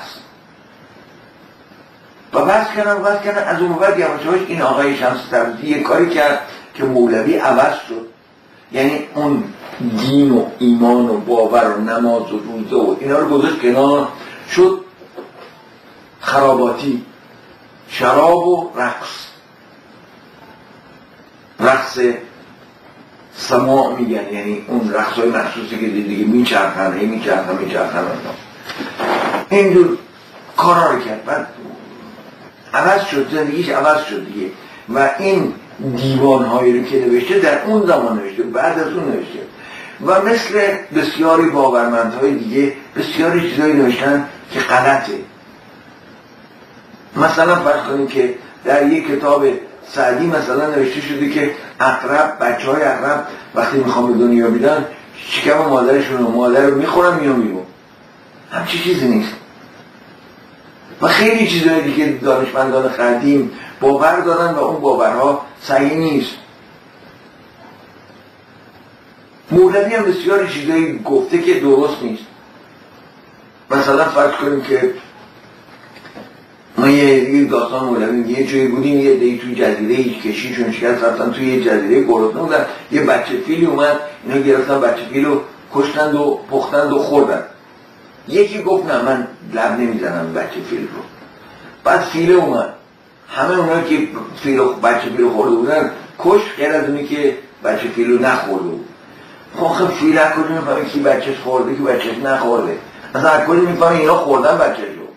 Speaker 1: و بحث کردم بحث کردم از اون بعد یواش یواش این آقای شمس تبریزی یه کاری کرد که مولوی عوض شد. یعنی اون دین و ایمان و باور و نماز و روزه و اینا رو گذاشت کنار، شد خراباتی، شراب و رقص. رقص سماع میگن، یعنی اون رقص های مخصوصی که دیگه میچرخن هی میچرخن میچرخن اینجور کارا رو کرد. بعد عوض شد، زندگیش عوض شد دیگه و این دیوانهایی رو که نوشته در اون زمان نوشته، بعد از اون نوشته و مثل بسیاری باورمندهای دیگه بسیاری چیزایی نوشتن که غلطه. مثلا فرض کنیم که در یک کتاب سعدی مثلا نوشته شده که عقرب، بچه های عقرب وقتی میخوام به دنیا بیدن شکم مادرشون و مادر رو میخورن میان بیرون. همچی چیزی نیست و خیلی چیزهای دیگه دانشمندان قدیم باور دارن و اون باورها صحیح نیست. مولوی هم بسیاری چیزایی گفته که درست نیست. مثلا فرض کنیم که ما یه داستان مولوی یه جایی بودیم، یه دی توی جزیره هیچ کشیشون شکست رفتن توی یه جزیره گرسنه بودن، یه بچه فیلی اومد اینا گرفتن بچه فیل رو کشتند و پختند و خوردن. یکی گفت نه من لب نمیزنم بچه فیل رو. بعد فیله اومد، همه اونا که فیل بچه فیل خورده بودن کش، غیر از اونی که بچه فیل رو نخورده بود. خب فیل از کجا میفهمه کی بچهش خورده کی بچهش نخورده؟ اصلا از کجا میفهمه اینا خوردن بچهش رو؟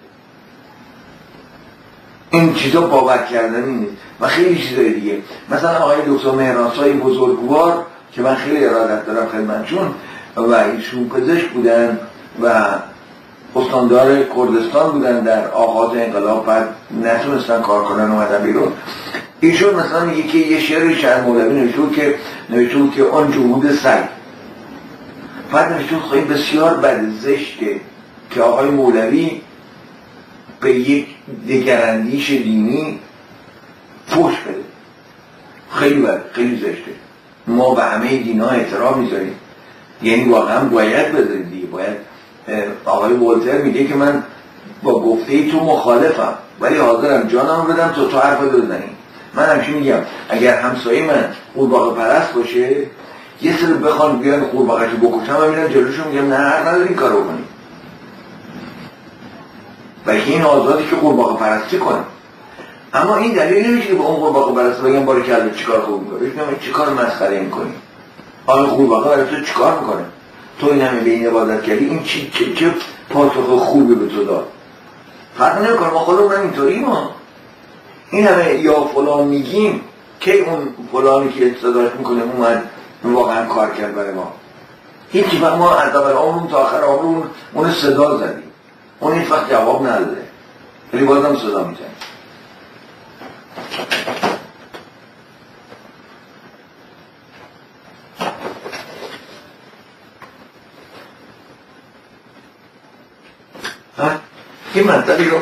Speaker 1: این چیزا باور کردنی نیست و خیلی چیزای دیگه. مثلا آقای دکتر مهرانسای بزرگوار که من خیلی ارادت دارم خدمتشون و ایشون پزشک بودن و استاندار کردستان بودن در آغاز انقلاب، بعد نتونستن کار کنن اومدن بیرون. ایشون مثلا میگه که یه شعر شعر مولوی نوشته که نوشته که آن جهود سگ، بعد نوشته خیلی بسیار بد زشته که آقای مولوی به یک دگراندیش دینی فوش بده. خیلی بد، خیلی زشته. ما به همه دین‌ها احترام میذاریم، یعنی واقعا باید بذاریم دیگه. باید آقای ولتر میگه که من با گفته تو مخالفم ولی حاضرم جانم بدم تو تو حرف بزنی. من همچین میگم اگر همسایه من قورباغه پرست باشه یه سری بخوان بیان قورباغه‌شو بکشن و میرن جلوشون میگم نه حق نداری این کارو کنی، بلکه این آزادی که قورباغه پرستی کنه. اما این دلیل نمیشه که به اون قورباغه پرست بگم باریکلا چیکار خوب میکنه، بگم چیکار مسخره میکنی؟ آیا قورباغه برای تو چیکار میکنه؟ تو این همه به این عبادت کردی، این چی چه, چه پاسخ خوبی به تو داد؟ فرق نمیکنه، ما خودمون اینطوری ما این همه یا فلان میگیم که اون فلانی که صداش میکنه اومد واقعا کار کرد برای ما. هیچی وقت ما از اول عمرمون تا آخر عمرمون اون صدا زدیم، اون هیچ وقت جواب نداده ولی بازم صدا میزنیم. این مطلبی رو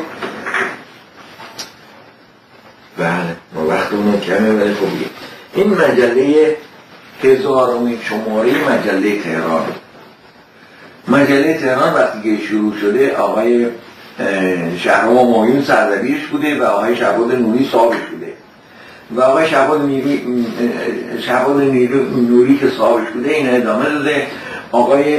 Speaker 1: بله ما وقتمون کمه ولی خوبیه. این مجله هزارمین شماره مجله تهران. مجله تهران وقتی که شروع شده آقای شهرام همایون سردبیرش بوده و آقای شهباد نوری صاحبش بوده و آقای شهباد نوری شهباد نوری که صاحبش بوده این ادامه داده. آقای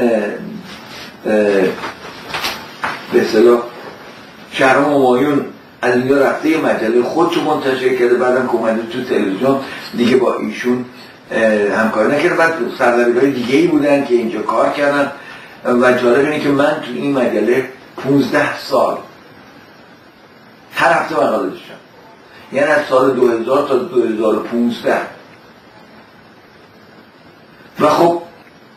Speaker 1: به اصطلاح شهرام همایون از اینجا رفته یه مجله خودشو منتشر کرده، بعدم اومده تو تلویزیون دیگه با ایشون همکاری نکرده. بعد سردبیرهای دیگه ای بودن که اینجا کار کردن و جالب اینه که من تو این مجله پونزده سال هر هفته مقاله داشتم، یعنی از سال دو هزار تا دو هزار و پانزده و خب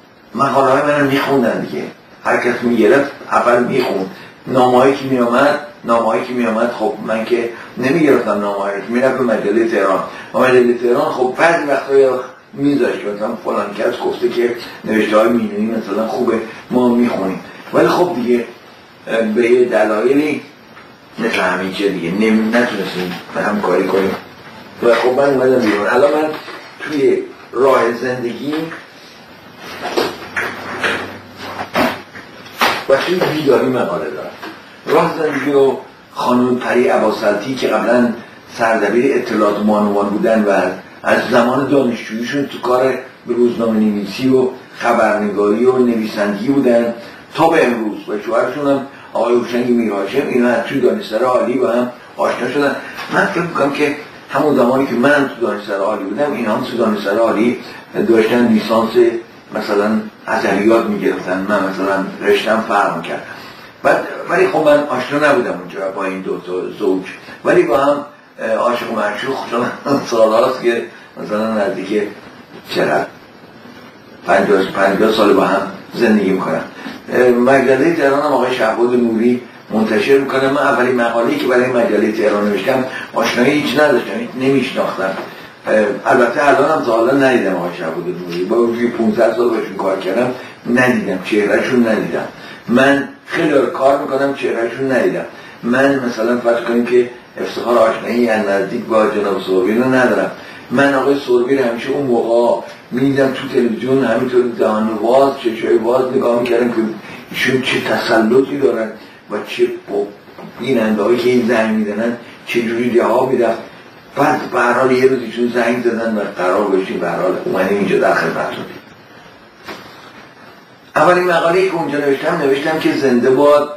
Speaker 1: مقاله های من رو میخوندن دیگه، هر کس میگرفت اول میخوند، نامه هایی که میامد نامه‌هایی که میامد، خب من که نمیگرفتم نامه‌ها رو، میرفت به مجله تهران و مجله تهران خب بعضی وقتا میذاشت که مثلا فلان کس گفته که نوشته های مینویی مثلا خوبه ما میخونیم، ولی خب دیگه به یه دلایلی مثل همین چه دیگه نتونستیم همکاری کنیم و خب من اومدم بیرون. الان من توی راه زندگی و توی بیداری مقاله دارم. راه زندگی رو خانم پری عباس‌التی که قبلا سردبیر اطلاعات مانوان بودن و از زمان دانشجوییشون تو کار به روزنامه نویسی و خبرنگاری و نویسندگی بودن تا به امروز و شوهرشون هم آقای هوشنگ میرهاشم، اینا توی دانشسرای عالی با هم آشنا شدن. من فکر می‌کنم که همون زمانی که من تو دانشسرای عالی بودم اینا هم تو دانشسرای عالی داشتن لیسانس مثلا ادبیات میگرفتن، من مثلا رشتم فرق می‌کرد. بعد ولی خب من آشنا نبودم اونجا با این دو تا زوج، ولی با هم عاشق و معشوق شدن. سال‌هاست که مثلا نزدیک چقدر پنجاه پنجاه سال با هم زندگی میکنم. مجله تهران هم آقای شهباد نوری منتشر میکنه. من اولین مقاله‌ای که برای مجله تهران نوشتم آشنایی هیچ نداشتم، نمیشناختم. البته الان هم تا حالا ندیدم آقای شهباد نوری، با وجودی پانزده سال باشون کار کردم ندیدم، چهرهشون ندیدم. من خیلی کار میکنم چهرهشون ندیدم. من مثلا فرض کنیم که افتخار آشنایی از نزدیک با جناب سوربین رو ندارم. من آقای سوربین همیشه اون موقع میدیدم تو تلویزیون همینطور دهان واز چشای واز نگاه میکردم که ایشون چه تسلطی دارن و چه بیننده هایی که این زنگ میدنن چه جوری جواب میدن. بعد به هر حال یه روز ایشون زنگ زدن و قرار باشیم به هر حال اومدیم اینجا در خدمتتون. اولین مقاله‌ای که اونجا نوشتم نوشتم که زنده باد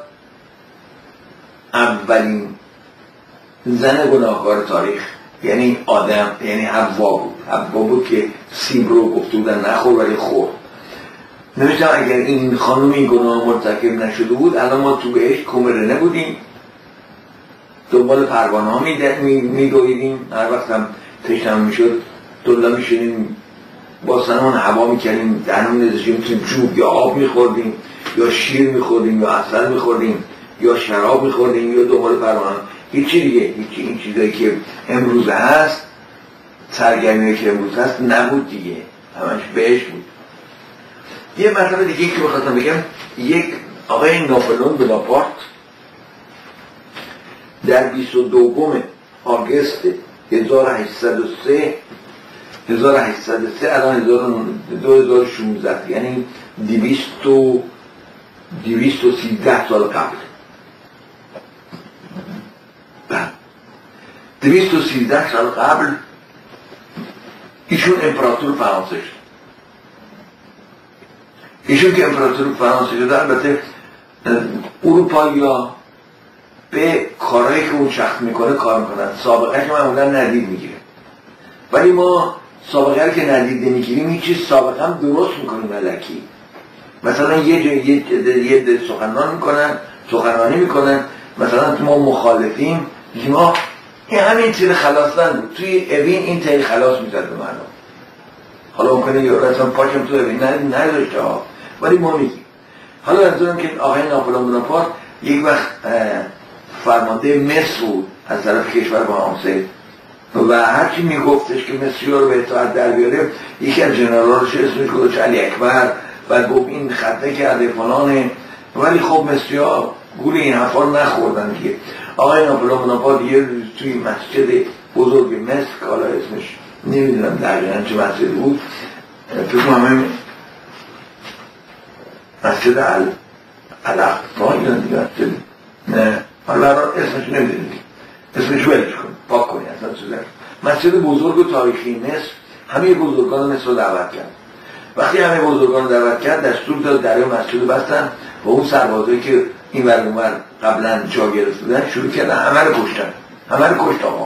Speaker 1: اولین زن گناهکار تاریخ، یعنی آدم، یعنی حوا بود. حوا بود که سیب رو گفته بودن نخور ولی خورد. نوشتم اگر این خانم این گناه مرتکب نشده بود الان ما تو بهش کمرنه بودیم، دنبال پروانه ها میدویدیم، هر وقت هم تشنم میشد دلا میشدیم با سنمون هوا میکنیم، دهنمون نزشیم تو جوب یا آب میخوردیم یا شیر میخوردیم یا عسل میخوردیم یا شراب میخوردیم یا دنبال پروانه. هیچی دیگه، هیچی این چیزایی که امروز هست، سرگرمی که امروز هست نبود دیگه، همش بهش بود. یه مطلب دیگه که بخواستم بگم، یک آقای ناپلئون بناپارت در بیست و دوم آگوست هزار و هشتصد و سه هزار و هشتصد و سه الان دو هزار و شانزده یعنی دویست و دویست و سیزده سال قبل دویست و سیزده سال قبل ایشون امپراتور فرانسه شد. ایشون که امپراتور فرانسه شد البته اروپایی‌ها به کارهایی که اون شخص میکنه کار میکنن، سابقه که معمولا ندید میگیره، ولی ما سابقه رو که ندید نمیگیریم هیچ چیز سابقه هم درست میکنیم الکی. مثلا یه جای یه یه سخنرانی میکنن سخنرانی میکنن مثلا ما مخالفیم، ما این همین تیر خلاصن بود توی اوین، این تیر خلاص میزد به مردم. حالا ممکنه یه رسم پاشم تو اوین نداشته ها، ولی ما میگیم. حالا از دارم که آقای ناپلئون بناپارت یک وقت فرمانده مصر بود از طرف کشور فرانسه و هرچی میگفتش که مصری رو به اطاعت در بیاره، یکی از جنرالش اسمش گذاشت علی اکبر و گفت این خطه کرده فلانه، ولی خب مصری ها گول این حرفا رو نخوردن دیگه. آقای ناپلئون بناپارت یه روز توی مسجد بزرگ مصر که حالا اسمش نمیدونم دقیقاً چه مسجد بود، فکر کنم مسجد الاقصی یا دیگه مسجد نه حالا اسمش نمیدونم اسمش ولش کن پاک کنی اصلا چیزه مسجد بزرگ و تاریخی مصر همه بزرگان مصر رو دعوت کرد. وقتی همه بزرگان رو دعوت کرد دستور داد دریا مسجد رو بستن و اون سربازایی که این ور اون ور قبلا جا گرفته بودن شروع کردن همه رو کشتن، همه رو کشت آقا.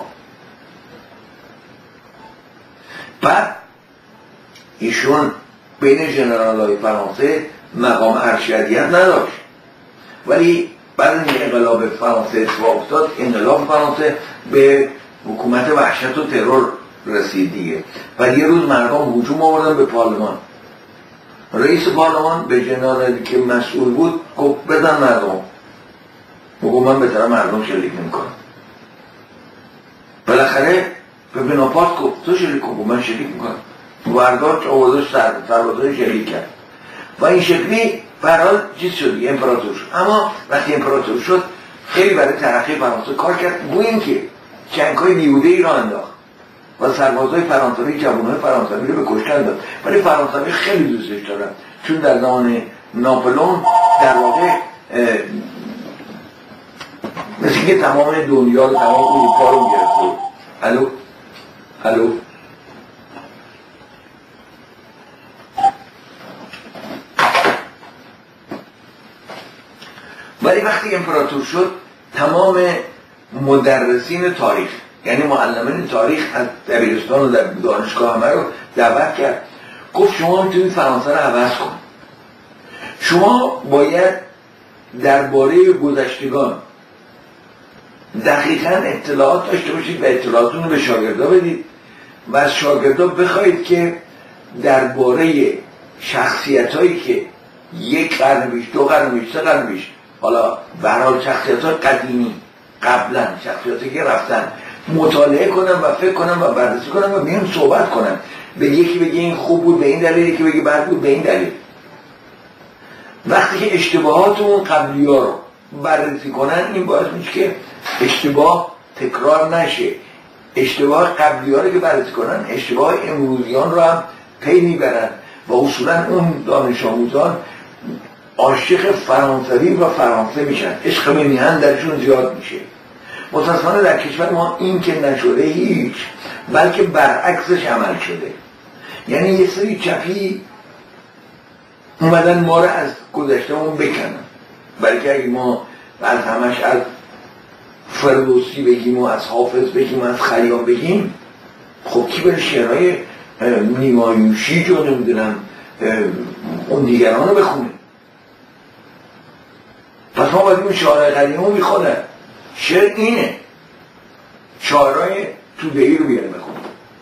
Speaker 1: بعد ایشون بین ژنرال‌های فرانسه مقام ارشدیت نداشت، ولی بعد این انقلاب فرانسه اتفاق افتاد، انقلاب فرانسه به حکومت وحشت و ترور رسید دیگه و یه روز مردم هجوم آوردن به پارلمان. رئیس پارلمان به ژنرالی که مسئول بود گفت بزن مردم، بگو من به طرف مردم شلیک نمیکنم. بالاخره به بناپارت گفت تو شلیک کن، من شلیک میکنم. برداشت آوازش سربازای شلیک کرد و این شکلی برحال چیز شدی امپراتور شد. اما وقتی امپراتور شد خیلی برای ترقی فرانسه کار کرد، گویا اینکه جنگ‌های بیهوده ای را انداخت و سربازای فرانسوی جوانای فرانسوی رو به کشتن داد. ولی فرانسوی خیلی دوستش دارن، چون در زمان ناپلئون در واقع مثل که تمام دنیا رو، تمام اروپا رو گرفت. الو الو ولی وقتی امپراتور شد تمام مدرسین تاریخ، یعنی معلمین تاریخ از دبیرستان و در دانشگاه همه رو دعوت کرد، گفت شما میتونید فرانسه رو عوض کن. شما باید درباره گذشتگان دقیقاً اطلاعات داشته باشید و اطلاعاتون رو به شاگردا بدید و از شاگردا بخواید که درباره شخصیت‌هایی که یک قرن پیش، دو قرن پیش، سه قرن پیش، حالا به هر حال شخصیت‌های قدیمی قبلا، شخصیتی که رفتن، مطالعه کنم و فکر کنم و بررسی کنم و بیان صحبت کنم. به یکی بگه این خوب بود به این دلیل، یکی بگه بد بود به این دلیل. وقتی که اشتباهات اون قبلی ها رو بررسی کنن، این باعث میشه که اشتباه تکرار نشه. اشتباه قبلی ها رو که بررسی کنن، اشتباه امروزیان رو هم پی میبرن و اصولا اون دانش آموزان عاشق فرانسوی و فرانسه میشن، عشق به میهن درشون زیاد میشه. متاسفانه در کشور ما این که نشده هیچ، بلکه برعکسش عمل شده. یعنی یه سری چپی اومدن ما رو از گذشتهمون بکنن، بلکه اگه ما از همش از فردوسی بگیم و از حافظ بگیم و از خیام بگیم، خب کی بره شعرهای نیمایوشی جو نمیدونم اون دیگران رو بخونه؟ پس ما باید این شعرهای قدیم رو میخونن. شعر اینه، شعرهای توده‌ای رو بیاره بخونه.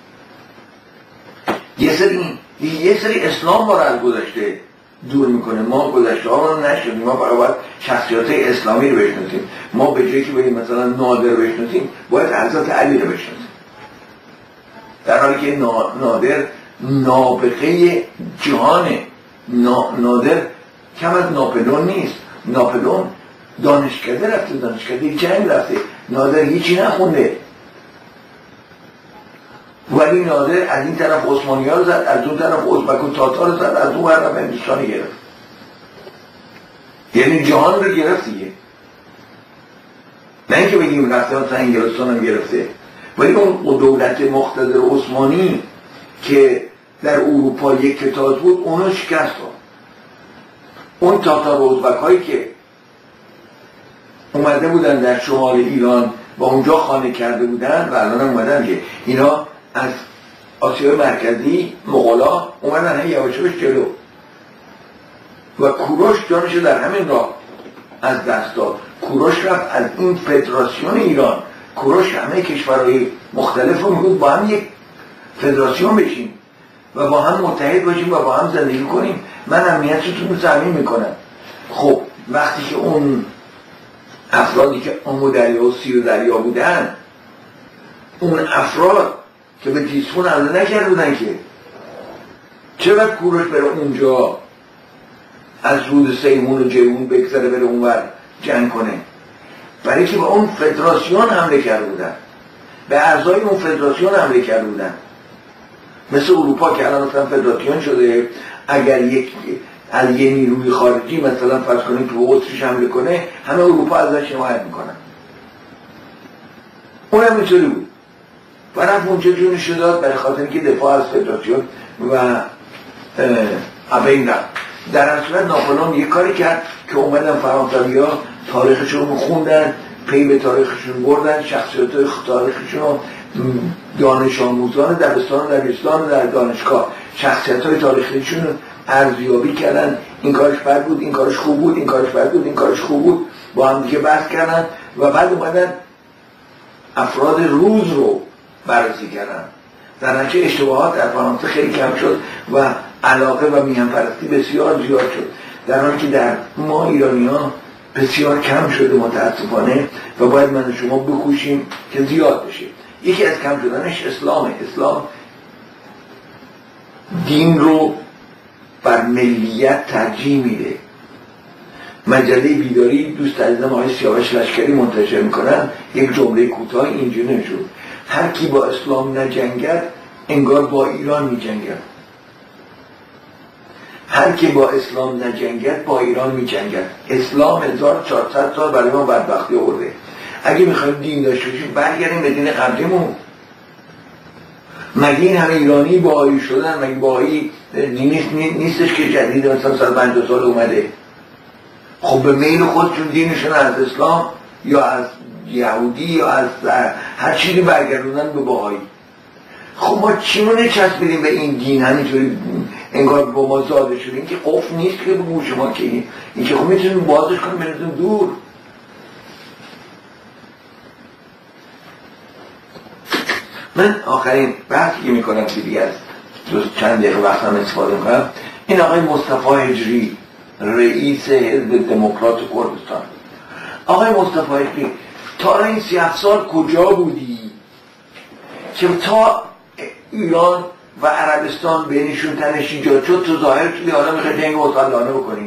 Speaker 1: یه سری یه سری اسلام ما رو از گذشته دور میکنه. ما گذشته ها رو نشدیم، ما فقط باید شخصیت اسلامی رو بشناسیم. ما به جایی که بریم مثلا نادر رو بشناسیم، باید حضرت علی رو بشناسیم، در حالی که نادر نابغه جهانه. نادر کم از ناپلئون نیست. ناپلئون دانشکده رفته، دانشکده جنگ رفته، نادر هیچی نخونده. ولی نادر از این طرف عثمانی ها رو زد، از اون طرف ازبک و تاتار رو زد، از اون طرف هندوستان گرفت. یعنی جهان رو گرفت دیگه. نه اینکه بگیم رفته مثلا انگلستان هم گرفته، ولی اون دولت مقتدر عثمانی که در اروپا یک کتاب بود، اونو شکست داد. اون تاتار و ازبک هایی که اومده بودن در شمال ایران و اونجا خانه کرده بودن و الان اومدن که اینا از آسیای مرکزی مغولا اومدن هی یواش یواش جلو و کوروش جانش در همین راه از دست داد. کوروش رفت از این فدراسیون ایران، کوروش همه کشورهای مختلف رو میگود با هم یک فدراسیون بشیم و با هم متحد باشیم و با هم زندگی کنیم، من امنیتتون رو تامین میکنم. خب وقتی که اون افرادی که آمو دریا و سیو دریا بودن، اون افراد که به تیسفون حمله نکرده بودن، که چرا کوروش بره اونجا از رود سیمون و جیهون بگذره بره اونور جنگ کنه؟ برای که به اون فدراسیون حمله کرده بودن، به اعضای اون فدراسیون حمله کرده بودن. مثل اروپا که الان مثلا فدراسیون شده، اگر یک از یه نیروی خارجی مثلا فرض کنیم که به اتریش حمله کنه، همه اروپا ازش حمایت میکنن. اونم اینطوری بود و رفت اونجا جونش داد برای خاطر که دفاع از فدراسیون و ابین رفت. در اصل ناپلئون یه کاری کرد که اومدن فرانسوی‌ها تاریخشون رو خوندن، پی به تاریخشون بردن، شخصیت‌های تاریخشون رو دانش آموزان دبستان و دبیرستان در دانشگاه شخصیت‌های تاریخیشون رو ارزیابی کردن. این کارش بد بود، این کارش خوب بود، این کارش بد بود، این کارش خوب بود، با هم دیگه بحث کردن و بعد اومدن افراد روز رو بررسی کردن. در نتیجه اشتباهات در فرانسه خیلی کم شد و علاقه و میهن پرستی بسیار زیاد شد، در حالی که در ما ایرانی‌ها بسیار کم شده متاسفانه و باید من و شما بکوشیم که زیاد بشه. یکی از کم شدنش اسلامه. اسلام دین رو بر ملیت ترجیح میده. مجله بیداری دوست عزیزم آقای سیاوش لشکری منتشر میکنن، یک جمله کوتاه اینجوری نشد: هر کی با اسلام نجنگد انگار با ایران میجنگد. هر کی با اسلام نجنگد با ایران میجنگد. اسلام هزار و چهارصد سال برای ما بدبختی آورده. اگه میخوایم دین داشته باشیم برگردیم به دین قبلیمون. مگه این همه ایرانی باهایی شدن؟ مگه باهایی دینی نیستش که جدید مثلا سال پنجاه سال اومده؟ خب به میل خودشون دینشون از اسلام یا از یهودی یا از هر چیزی برگردوندن به باهایی. خب ما چیمونه چسبیدیم به این دین همینطوری انگار با ما زاده شده؟ این که قفل نیست که به گوش ما که این که خب میتونیم بازش کنیم بنزیم دور. من آخرین بحثی که میکنم که دیگه از چند دقیقه وقتم استفاده میکنم، این آقای مصطفی هجری رئیس حزب دموکرات کردستان. آقای مصطفی هجری تا این سی هفت سال کجا بودی که تا ایران و عربستان بینشون تنش ایجاد شد تو ظاهر شدی حالا میخوای جنگ مسلحانه بکنی؟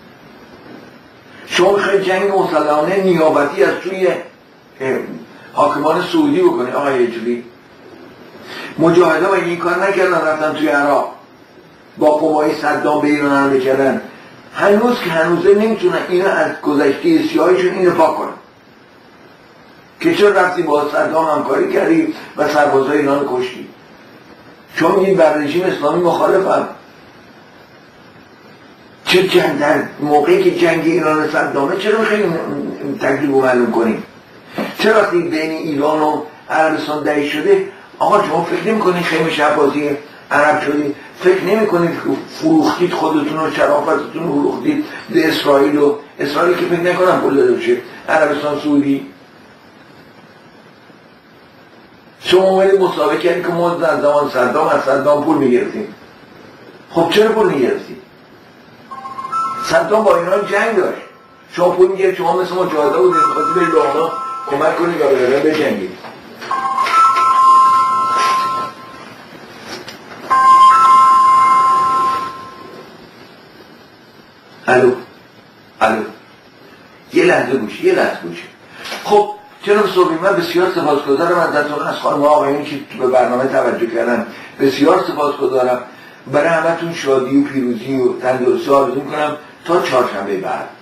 Speaker 1: شما میخوای جنگ مسلحانه نیابتی از توی حاکمان سعودی بکنی؟ آقای هجری مجاهده مگه این کار نکردن؟ رفتن توی عراق با قوای صدام به ایران حمله کردن. هنوز که هنوزه نمیتونن اینو از گذشته سیاهیشون اینو پاک کنن که چرا رفتی با صدام همکاری کردی و سربازای ایران کشتی. چون میگین بر رژیم اسلامی مخالفم. چه جنگ در موقعی که جنگ ایران صدامه چرا میخوایی تکلیف رو معلوم کنیم؟ چرا وقتی بین ایران و عربستان دهی شده آقا شما فکر نمی کنید خیمه شهبازی عرب شدید؟ فکر نمی کنید فروختید خودتون و شرافتتون رو فروختید به اسرائیل و اسرائیل که فکر نکنم پول داده بشه عربستان سعودی؟ شما اومدید مسابقه کردید که ما در زمان صدام از صدام پول میگرفتیم. خب چرا پول میگرفتید؟ صدام با ایران جنگ داشت. شما پول میگرد، شما مثل مجاهده بودید میخواستید به ایران کمک کنید یا به ایران بجنگید. الو الو یه لحظه گوش یه لحظه گوش خب جناب صبحی من بسیار سپاسگزارم ازتون، از خانم آقایونی که به برنامه توجه کردن بسیار سپاسگزارم. برای همتون شادی و پیروزی و تندرستی آرزو میکنم تا چهارشنبه بعد.